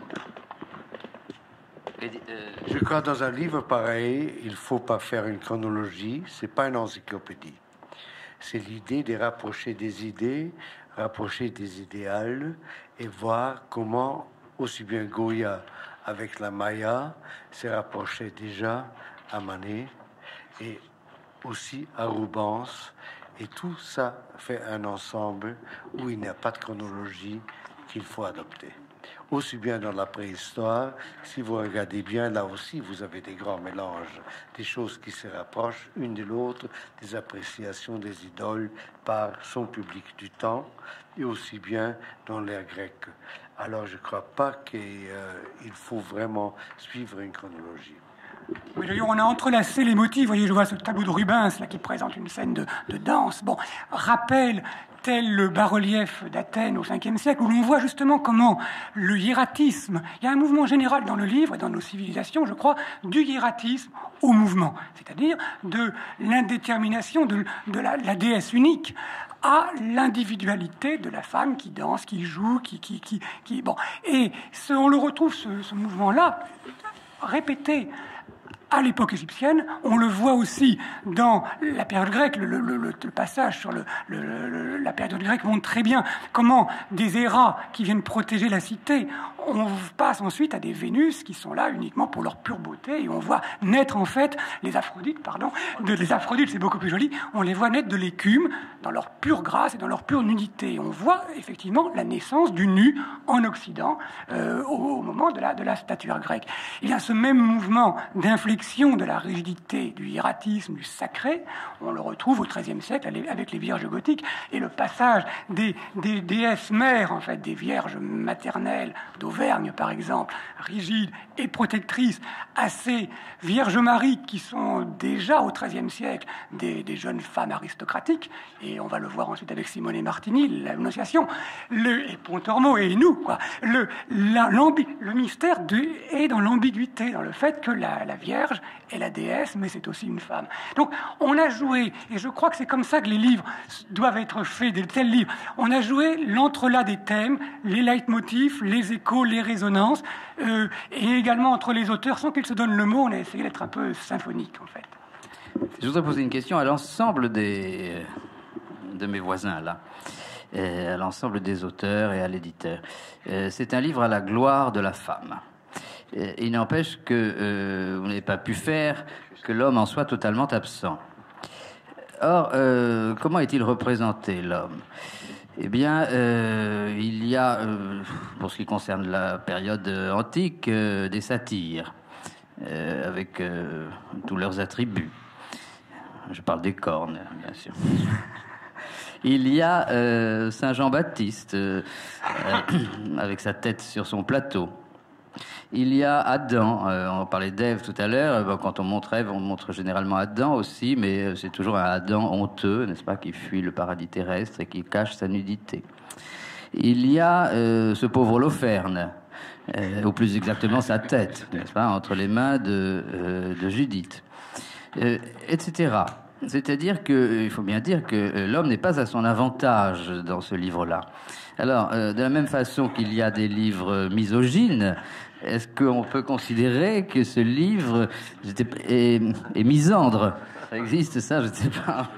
Je crois que dans un livre pareil, il ne faut pas faire une chronologie, c'est pas une encyclopédie. C'est l'idée de rapprocher des idées, rapprocher des idéals et voir comment, aussi bien Goya avec la Maya, s'est rapproché déjà à Manet et aussi à Rubens. Et tout ça fait un ensemble où il n'y a pas de chronologie qu'il faut adopter. Aussi bien dans la préhistoire, si vous regardez bien, là aussi, vous avez des grands mélanges, des choses qui se rapprochent une de l'autre, des appréciations des idoles par son public du temps, et aussi bien dans l'ère grecque. Alors, je ne crois pas qu'il euh, faut vraiment suivre une chronologie. Oui, d'ailleurs, on a entrelacé les motifs. Vous voyez, je vois ce tableau de Rubens là, qui présente une scène de, de danse. Bon, rappel tel le bas-relief d'Athènes au cinquième siècle, où l'on voit justement comment le hiératisme... Il y a un mouvement général dans le livre et dans nos civilisations, je crois, du hiératisme au mouvement, c'est-à-dire de l'indétermination de, de la, la déesse unique à l'individualité de la femme qui danse, qui joue, qui... qui, qui, qui bon. Et ce, on le retrouve, ce, ce mouvement-là, répété à l'époque égyptienne. On le voit aussi dans la période grecque. Le, le, le, le passage sur le, le, le, la période grecque montre très bien comment des Héras qui viennent protéger la cité, on passe ensuite à des Vénus qui sont là uniquement pour leur pure beauté, et on voit naître en fait les Aphrodites, pardon, de, les Aphrodites, c'est beaucoup plus joli, on les voit naître de l'écume dans leur pure grâce et dans leur pure nudité. On voit effectivement la naissance du nu en Occident euh, au, au moment de la, de la statuaire grecque. Il y a ce même mouvement d'inflexion de la rigidité, du hiératisme, du sacré, on le retrouve au treizième siècle avec les vierges gothiques, et le passage des, des déesses mères, en fait, des vierges maternelles d'Auvergne, par exemple, rigides et protectrices, à ces Vierges Marie qui sont déjà au treizième siècle des, des jeunes femmes aristocratiques, et on va le voir ensuite avec Simone Martini, l'Annonciation, le, et Pontormo et nous, quoi. Le, la, le mystère de, est dans l'ambiguïté, dans le fait que la, la Vierge est la déesse, mais c'est aussi une femme. Donc, on a joué, et je crois que c'est comme ça que les livres doivent être faits, des tels livres. On a joué l'entrelac des thèmes, les leitmotifs, les échos, les résonances, euh, et également entre les auteurs, sans qu'ils se donnent le mot, on a essayé d'être un peu symphonique, en fait. Je voudrais poser une question à l'ensemble des, de mes voisins, là, et à l'ensemble des auteurs et à l'éditeur. Euh, c'est un livre à la gloire de la femme. Il n'empêche que euh, vous n'avez pas pu faire que l'homme en soit totalement absent. Or, euh, comment est-il représenté, l'homme ? Eh bien, euh, il y a, euh, pour ce qui concerne la période antique, euh, des satyres, euh, avec euh, tous leurs attributs. Je parle des cornes, bien sûr. Il y a euh, Saint Jean-Baptiste, euh, euh, avec sa tête sur son plateau. Il y a Adam, euh, on parlait d'Ève tout à l'heure, bon, quand on montre Ève, on montre généralement Adam aussi, mais c'est toujours un Adam honteux, n'est-ce pas, qui fuit le paradis terrestre et qui cache sa nudité. Il y a euh, ce pauvre Holopherne, euh, ou plus exactement sa tête, n'est-ce pas, entre les mains de, euh, de Judith, euh, et cetera. C'est-à-dire qu'il faut bien dire que l'homme n'est pas à son avantage dans ce livre-là. Alors, euh, de la même façon qu'il y a des livres misogynes, est-ce qu'on peut considérer que ce livre est, est misandre? Ça existe, ça, je ne sais pas.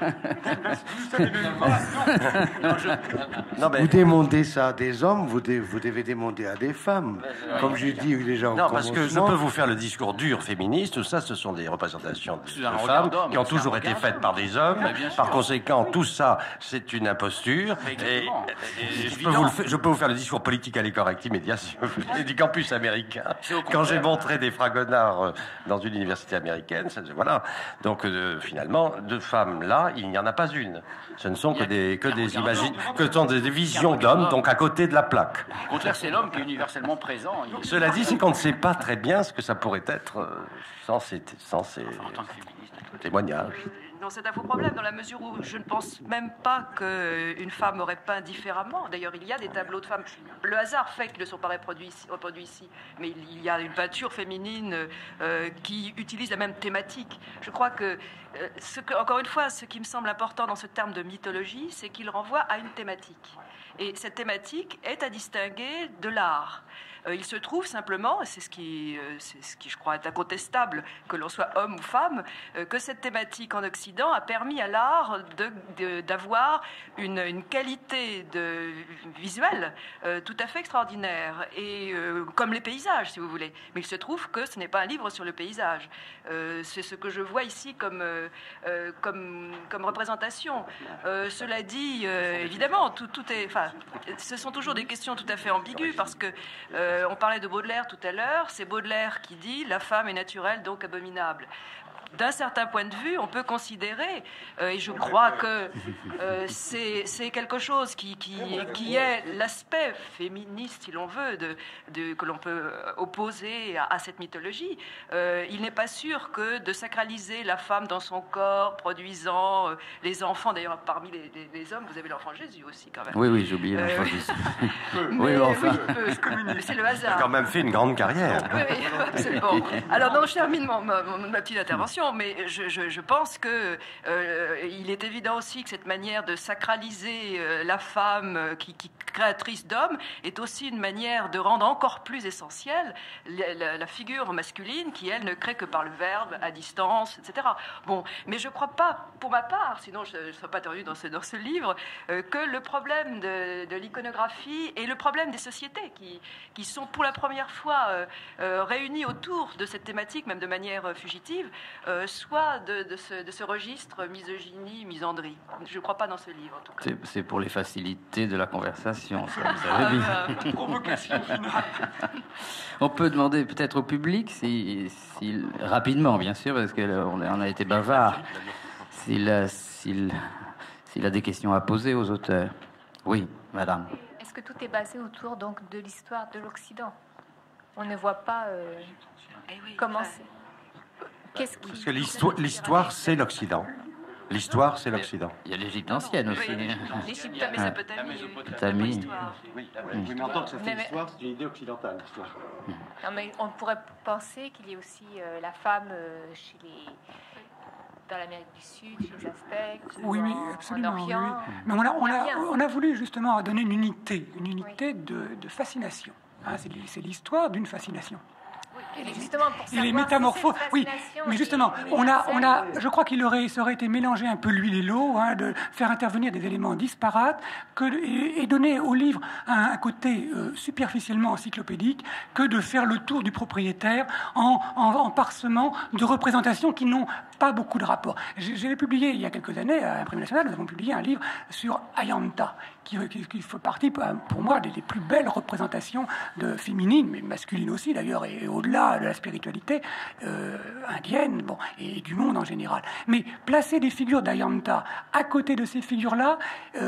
non, mais... Vous demandez ça à des hommes, vous, de, vous devez demander à des femmes. Comme je dis déjà. Non, parce que je peux vous faire le discours dur féministe. Tout ça, ce sont des représentations de, de femmes qui ont toujours été faites par des hommes. Par conséquent, tout ça, c'est une imposture. Et, et je, peux vous le faire, je peux vous faire le discours politique à correct immédiat, si vous voulez, du campus américain. Quand j'ai montré des fragonards dans une université américaine, ça, voilà. Donc, euh, finalement, de femmes là, il n'y en a pas une. Ce ne sont que des, que des imagines, que sont des visions d'hommes, donc à côté de la plaque. Au contraire, c'est l'homme qui est universellement présent. Il... Cela dit, c'est qu'on ne sait pas très bien ce que ça pourrait être euh, sans ces, sans ces témoignages. Non, c'est un faux problème dans la mesure où je ne pense même pas qu'une femme aurait peint différemment. D'ailleurs, il y a des tableaux de femmes. Le hasard fait qu'ils ne sont pas reproduits ici, reproduits ici. Mais il y a une peinture féminine euh, qui utilise la même thématique. Je crois que, euh, ce que, encore une fois, ce qui me semble important dans ce terme de mythologie, c'est qu'il renvoie à une thématique. Et cette thématique est à distinguer de l'art. Euh, il se trouve simplement, et c'est ce qui, euh, c'est ce qui je crois est incontestable, que l'on soit homme ou femme, euh, que cette thématique en Occident a permis à l'art de, de, d'avoir une, une qualité de visuelle euh, tout à fait extraordinaire, et euh, comme les paysages, si vous voulez. Mais il se trouve que ce n'est pas un livre sur le paysage. Euh, c'est ce que je vois ici comme, euh, comme, comme représentation. Euh, cela dit, euh, évidemment, tout, tout est, enfin, ce sont toujours des questions tout à fait ambiguës, parce que euh, on parlait de Baudelaire tout à l'heure, c'est Baudelaire qui dit « la femme est naturelle, donc abominable ». D'un certain point de vue, on peut considérer, euh, et je crois que euh, c'est, c'est quelque chose qui, qui, qui est l'aspect féministe, si l'on veut, de, de, que l'on peut opposer à, à cette mythologie. Euh, il n'est pas sûr que de sacraliser la femme dans son corps, produisant euh, les enfants, d'ailleurs parmi les, les, les hommes, vous avez l'enfant Jésus aussi quand même. Oui, oui, j'ai oublié l'enfant euh, Jésus. oui, mais, enfin. Oui, c'est le hasard. Il a quand même fait une grande carrière. Oui, oui, absolument. Alors non, je termine mon, ma, ma petite intervention. Mais je, je, je pense que euh, il est évident aussi que cette manière de sacraliser euh, la femme euh, qui, qui créatrice d'hommes est aussi une manière de rendre encore plus essentielle la, la, la figure masculine qui, elle, ne crée que par le verbe, à distance, et cetera. Bon, mais je ne crois pas, pour ma part, sinon je ne serais pas intervenue dans ce, dans ce livre, euh, que le problème de, de l'iconographie et le problème des sociétés qui, qui sont pour la première fois euh, euh, réunies autour de cette thématique, même de manière fugitive, Euh, soit de, de, ce, de ce registre misogynie, misandrie. Je ne crois pas dans ce livre, en tout cas. C'est, c'est pour les facilités de la conversation, ça, vous savez bien. Provocation finale. On peut demander peut-être au public, si, si, rapidement, bien sûr, parce qu'on a, on a été bavard, s'il, s'il, s'il a des questions à poser aux auteurs. Oui, madame. Est-ce que tout est basé autour donc, de l'histoire de l'Occident? On ne voit pas euh, eh oui, comment enfin, c'est... Qu'est-ce qui... Parce que l'histoire, l'histoire, c'est l'Occident. L'histoire, c'est l'Occident. Il y a l'Égypte ancienne aussi. Oui, l'Égypte, mais ça peut Mésopotamie. Oui, mais maintenant que ça fait l'histoire, c'est une idée occidentale, l'histoire. Non, mais on pourrait penser qu'il y ait aussi euh, la femme euh, chez les... dans l'Amérique du Sud, chez les Aztèques, oui, oui, en, absolument, en Orient. Oui, oui. Mais on a, on, a, on a voulu justement donner une unité, une unité oui. de, de fascination. Hein, c'est, c'est l'histoire d'une fascination. Et les, justement pour et les métamorphoses, oui, mais justement, on a, on a, je crois qu'il aurait, ça aurait été mélanger un peu l'huile et l'eau, hein, de faire intervenir des éléments disparates, que, et, et donner au livre un, un côté euh, superficiellement encyclopédique, que de faire le tour du propriétaire en, en, en parsemant de représentations qui n'ont pas beaucoup de rapport. J'ai, j'ai publié il y a quelques années à l'Imprimerie nationale, nous avons publié un livre sur Ayanta, qui, qui, qui fait partie, pour moi, des, des plus belles représentations de féminines, mais masculines aussi d'ailleurs, et au-delà de la spiritualité euh, indienne, bon, et du monde en général. Mais placer des figures d'Ayanta à côté de ces figures-là, euh, elles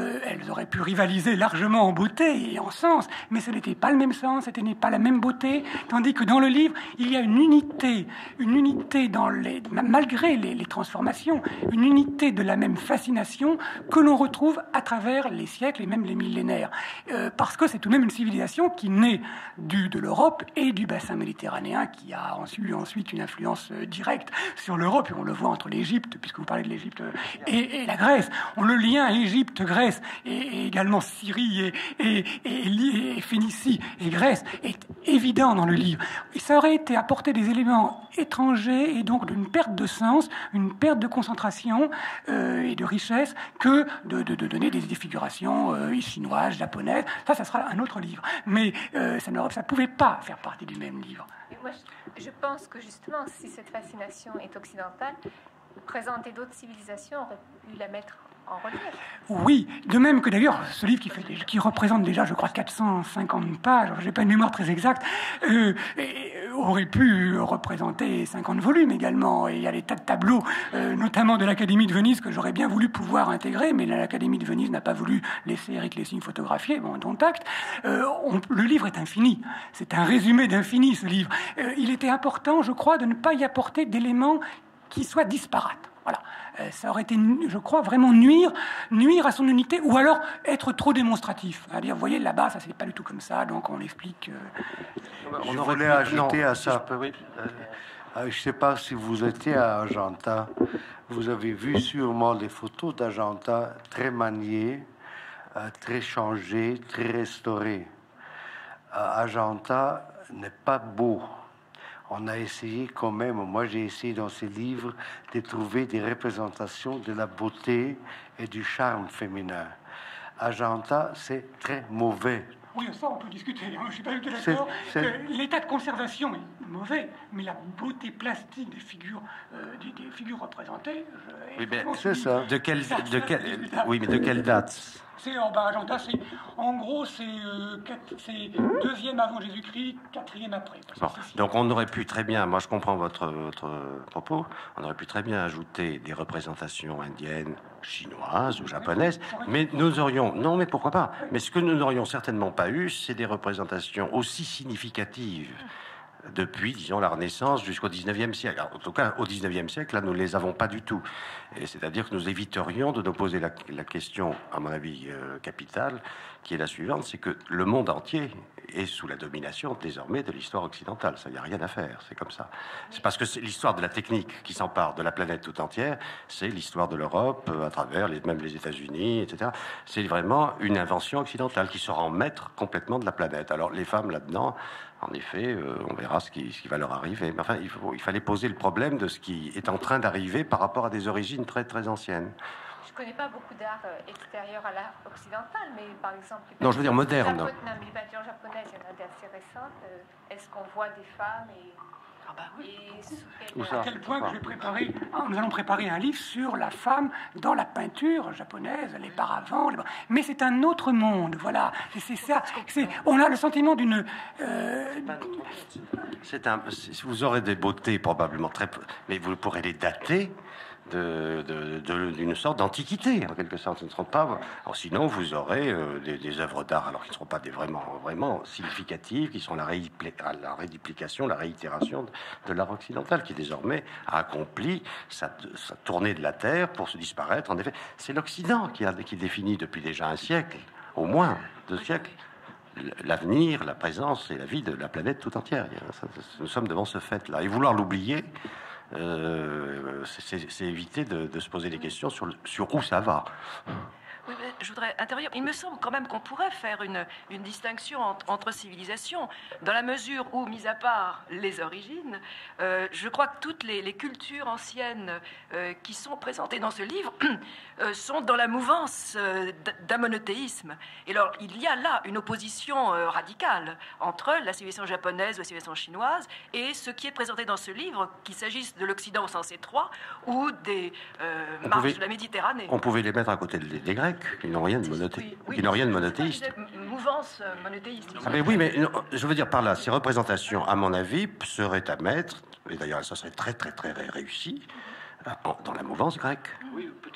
ils auraient pu rivaliser largement en beauté et en sens, mais ce n'était pas le même sens, ce n'est pas la même beauté, tandis que dans le livre, il y a une unité, une unité dans les, malgré les, les transformations, une unité de la même fascination que l'on retrouve à travers les siècles et même les millénaires. Euh, parce que c'est tout de même une civilisation qui naît du, de l'Europe et du bassin méditerranéen, qui a ensuite, ensuite une influence euh, directe sur l'Europe, et on le voit entre l'Égypte, puisque vous parlez de l'Égypte, et, et la Grèce. On le lien Égypte-Grèce, et, et également Syrie, et, et, et, et Phénicie, et Grèce, est évident dans le livre. Et ça aurait été apporter des éléments étrangers, et donc d'une perte de sens, une perte de concentration euh, et de richesse, que de, de, de donner des défigurations euh, chinoises, japonaises. Ça, ça sera un autre livre. Mais euh, ça ne pouvait pas faire partie du même livre. Moi, je, je pense que justement, si cette fascination est occidentale, présenter d'autres civilisations aurait pu la mettre en relief. Oui, de même que d'ailleurs, ce livre qui, fait, qui représente déjà, je crois, quatre cent cinquante pages, je n'ai pas une mémoire très exacte, euh, et, aurait pu représenter cinquante volumes également. Et il y a des tas de tableaux, euh, notamment de l'Académie de Venise, que j'aurais bien voulu pouvoir intégrer, mais l'Académie de Venise n'a pas voulu laisser Éric Lessing photographier, bon, dont acte. Euh, on, le livre est infini. C'est un résumé d'infini, ce livre. Euh, il était important, je crois, de ne pas y apporter d'éléments qui soient disparates. Voilà. Euh, ça aurait été, je crois, vraiment nuire, nuire à son unité, ou alors être trop démonstratif. C'est-à-dire, vous voyez, là-bas, ça c'est pas du tout comme ça, donc on explique. Euh... On aurait pu ajouter à ça. Je ne sais pas si vous étiez à Ajanta. Vous avez vu sûrement les photos d'Ajanta très maniées, euh, très changées, très restaurées. Euh, Ajanta n'est pas beau. On a essayé quand même, moi j'ai essayé dans ces livres de trouver des représentations de la beauté et du charme féminin. Ajanta, c'est très mauvais. Oui, ça on peut discuter, je ne suis pas du tout d'accord. L'état de conservation est mauvais, mais la beauté plastique des figures, euh, des, des figures représentées... Oui, mais c'est ça. De quelle, de quelle, oui, mais de quelle date? C'est en bas, Ajanta, c'est en gros c'est euh, deuxième avant Jésus-Christ, quatrième après. Bon, donc on aurait pu très bien, moi je comprends votre, votre propos, on aurait pu très bien ajouter des représentations indiennes, chinoises ou japonaises, mais nous aurions, non mais pourquoi pas, mais ce que nous n'aurions certainement pas eu, c'est des représentations aussi significatives depuis, disons, la Renaissance jusqu'au dix-neuvième siècle. Alors, en tout cas, au dix-neuvième siècle, là, nous ne les avons pas du tout. Et c'est-à-dire que nous éviterions de nous poser la, la question, à mon avis, euh, capitale, qui est la suivante, c'est que le monde entier est sous la domination, désormais, de l'histoire occidentale. Ça, il n'y a rien à faire, c'est comme ça. C'est parce que c'est l'histoire de la technique qui s'empare de la planète tout entière, c'est l'histoire de l'Europe, euh, à travers les, même les États-Unis, et cetera. C'est vraiment une invention occidentale qui se rend maître complètement de la planète. Alors, les femmes, là-dedans, en effet, euh, on verra ce qui, ce qui va leur arriver. Mais enfin, il, faut, il fallait poser le problème de ce qui est en train d'arriver par rapport à des origines très, très anciennes. Je ne connais pas beaucoup d'art euh, extérieur à l'art occidental, mais par exemple... Non, je veux dire moderne. Non, mais les peintures japonaises, il y en a d'assez récentes. Euh, Est-ce qu'on voit des femmes et... Ah bah oui. Et à tel point que j'ai préparé, nous allons préparer un livre sur la femme dans la peinture japonaise, les paravents. Les... Mais c'est un autre monde, voilà. C'est ça. C'est, on a le sentiment d'une. Euh... C'est un. Vous aurez des beautés probablement très, mais vous pourrez les dater. De, de, de, d'une sorte d'antiquité, en quelque sorte. Ce ne seront pas... Alors, sinon, vous aurez euh, des, des œuvres d'art, alors qui ne seront pas des vraiment, vraiment significatives, qui sont la, réipli... la réduplication, la réitération de, de l'art occidental, qui désormais a accompli sa, sa tournée de la Terre pour se disparaître. En effet, c'est l'Occident qui, a, qui définit depuis déjà un siècle, au moins deux siècles, l'avenir, la présence et la vie de la planète tout entière. Nous sommes devant ce fait-là. Et vouloir l'oublier, Euh, c'est, c'est éviter de, de se poser des questions sur, le, sur où ça va. Oui, mais je voudrais intervenir. Il me semble quand même qu'on pourrait faire une, une distinction entre, entre civilisations, dans la mesure où, mis à part les origines, euh, je crois que toutes les, les cultures anciennes euh, qui sont présentées dans ce livre euh, sont dans la mouvance euh, d'un monothéisme. Et alors, il y a là une opposition euh, radicale entre la civilisation japonaise ou la civilisation chinoise et ce qui est présenté dans ce livre, qu'il s'agisse de l'Occident au sens étroit ou des euh, marges pouvait, de la Méditerranée. On pouvait les mettre à côté des, des Grecs. Qui n'ont rien de, monothé... oui, oui, qui n'ont rien de monothéiste. Mouvance monothéiste. Ah mais oui, mais non, je veux dire par là, ces représentations, à mon avis, seraient à mettre, et d'ailleurs ça serait très très très réussi, dans la mouvance grecque. Oui, peut-être.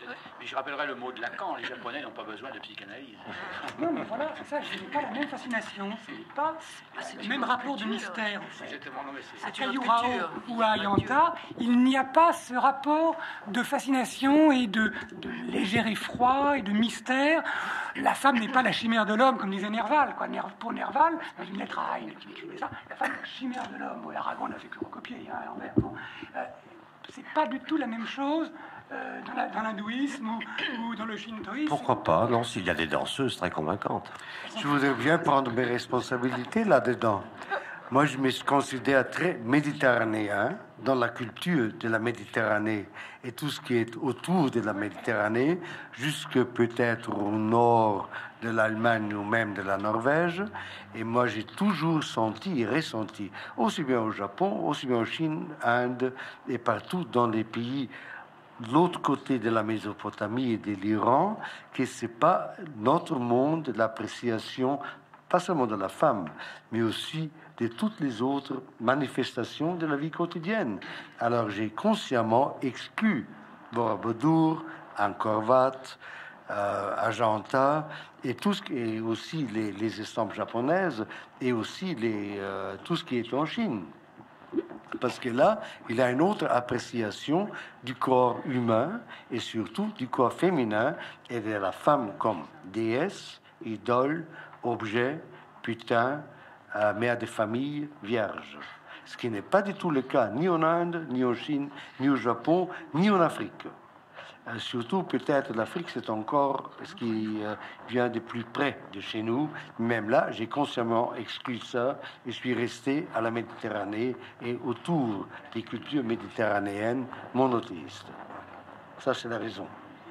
Puis je rappellerai le mot de Lacan, les Japonais n'ont pas besoin de psychanalyse. Non, mais voilà, c'est ça, je n'ai pas la même fascination, c'est pas le même rapport de mystère. Exactement, non, mais c'est- À C'est une autre Kayurao culture. ou à Ayanta, il n'y a pas ce rapport de fascination et de, de léger effroi et de mystère. La femme n'est pas la chimère de l'homme, comme disait Nerval. Quoi. Ner- pour Nerval, dans une lettre à Heine qui écrivait ça, la femme est la chimère de l'homme. Bon, Aragon n'a fait que recopier hein, à l'envers. Bon. Euh, c'est pas du tout la même chose euh, dans, la- dans l'hindouisme ou, ou dans le shintoïsme. Pourquoi pas? Non, s'il y a des danseuses très convaincantes. Je voudrais bien prendre mes responsabilités là-dedans. Moi, je me considère très méditerranéen dans la culture de la Méditerranée et tout ce qui est autour de la Méditerranée, jusque peut-être au nord de l'Allemagne ou même de la Norvège. Et moi, j'ai toujours senti et ressenti, aussi bien au Japon, aussi bien en Chine, Inde et partout dans les pays de l'autre côté de la Mésopotamie et de l'Iran, que c'est pas notre monde de l'appréciation, pas seulement de la femme, mais aussi de toutes les autres manifestations de la vie quotidienne. Alors j'ai consciemment exclu Borobudur, Angkor Wat, euh, Ajanta et tout ce qui est aussi les, les estampes japonaises et aussi les, euh, tout ce qui est en Chine. Parce que là, il a une autre appréciation du corps humain et surtout du corps féminin et de la femme comme déesse, idole, objet, putain, euh, mère de famille, vierge. Ce qui n'est pas du tout le cas ni en Inde, ni en Chine, ni au Japon, ni en Afrique. Euh, surtout, peut-être, l'Afrique, c'est encore ce qui euh, vient de plus près de chez nous. Même là, j'ai consciemment exclu ça et suis resté à la Méditerranée et autour des cultures méditerranéennes monothéistes. Ça, c'est la raison.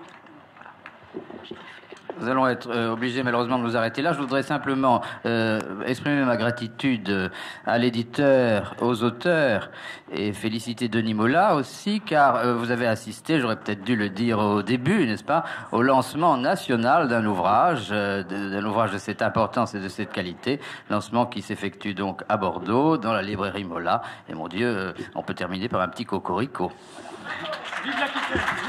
Nous allons être euh, obligés malheureusement de nous arrêter là. Je voudrais simplement euh, exprimer ma gratitude euh, à l'éditeur, aux auteurs et féliciter Denis Mola aussi, car euh, vous avez assisté, j'aurais peut-être dû le dire au début, n'est-ce pas, au lancement national d'un ouvrage, euh, de- d'un ouvrage de cette importance et de cette qualité, lancement qui s'effectue donc à Bordeaux, dans la librairie Mola. Et mon Dieu, euh, on peut terminer par un petit cocorico. Vive l'Aquitaine!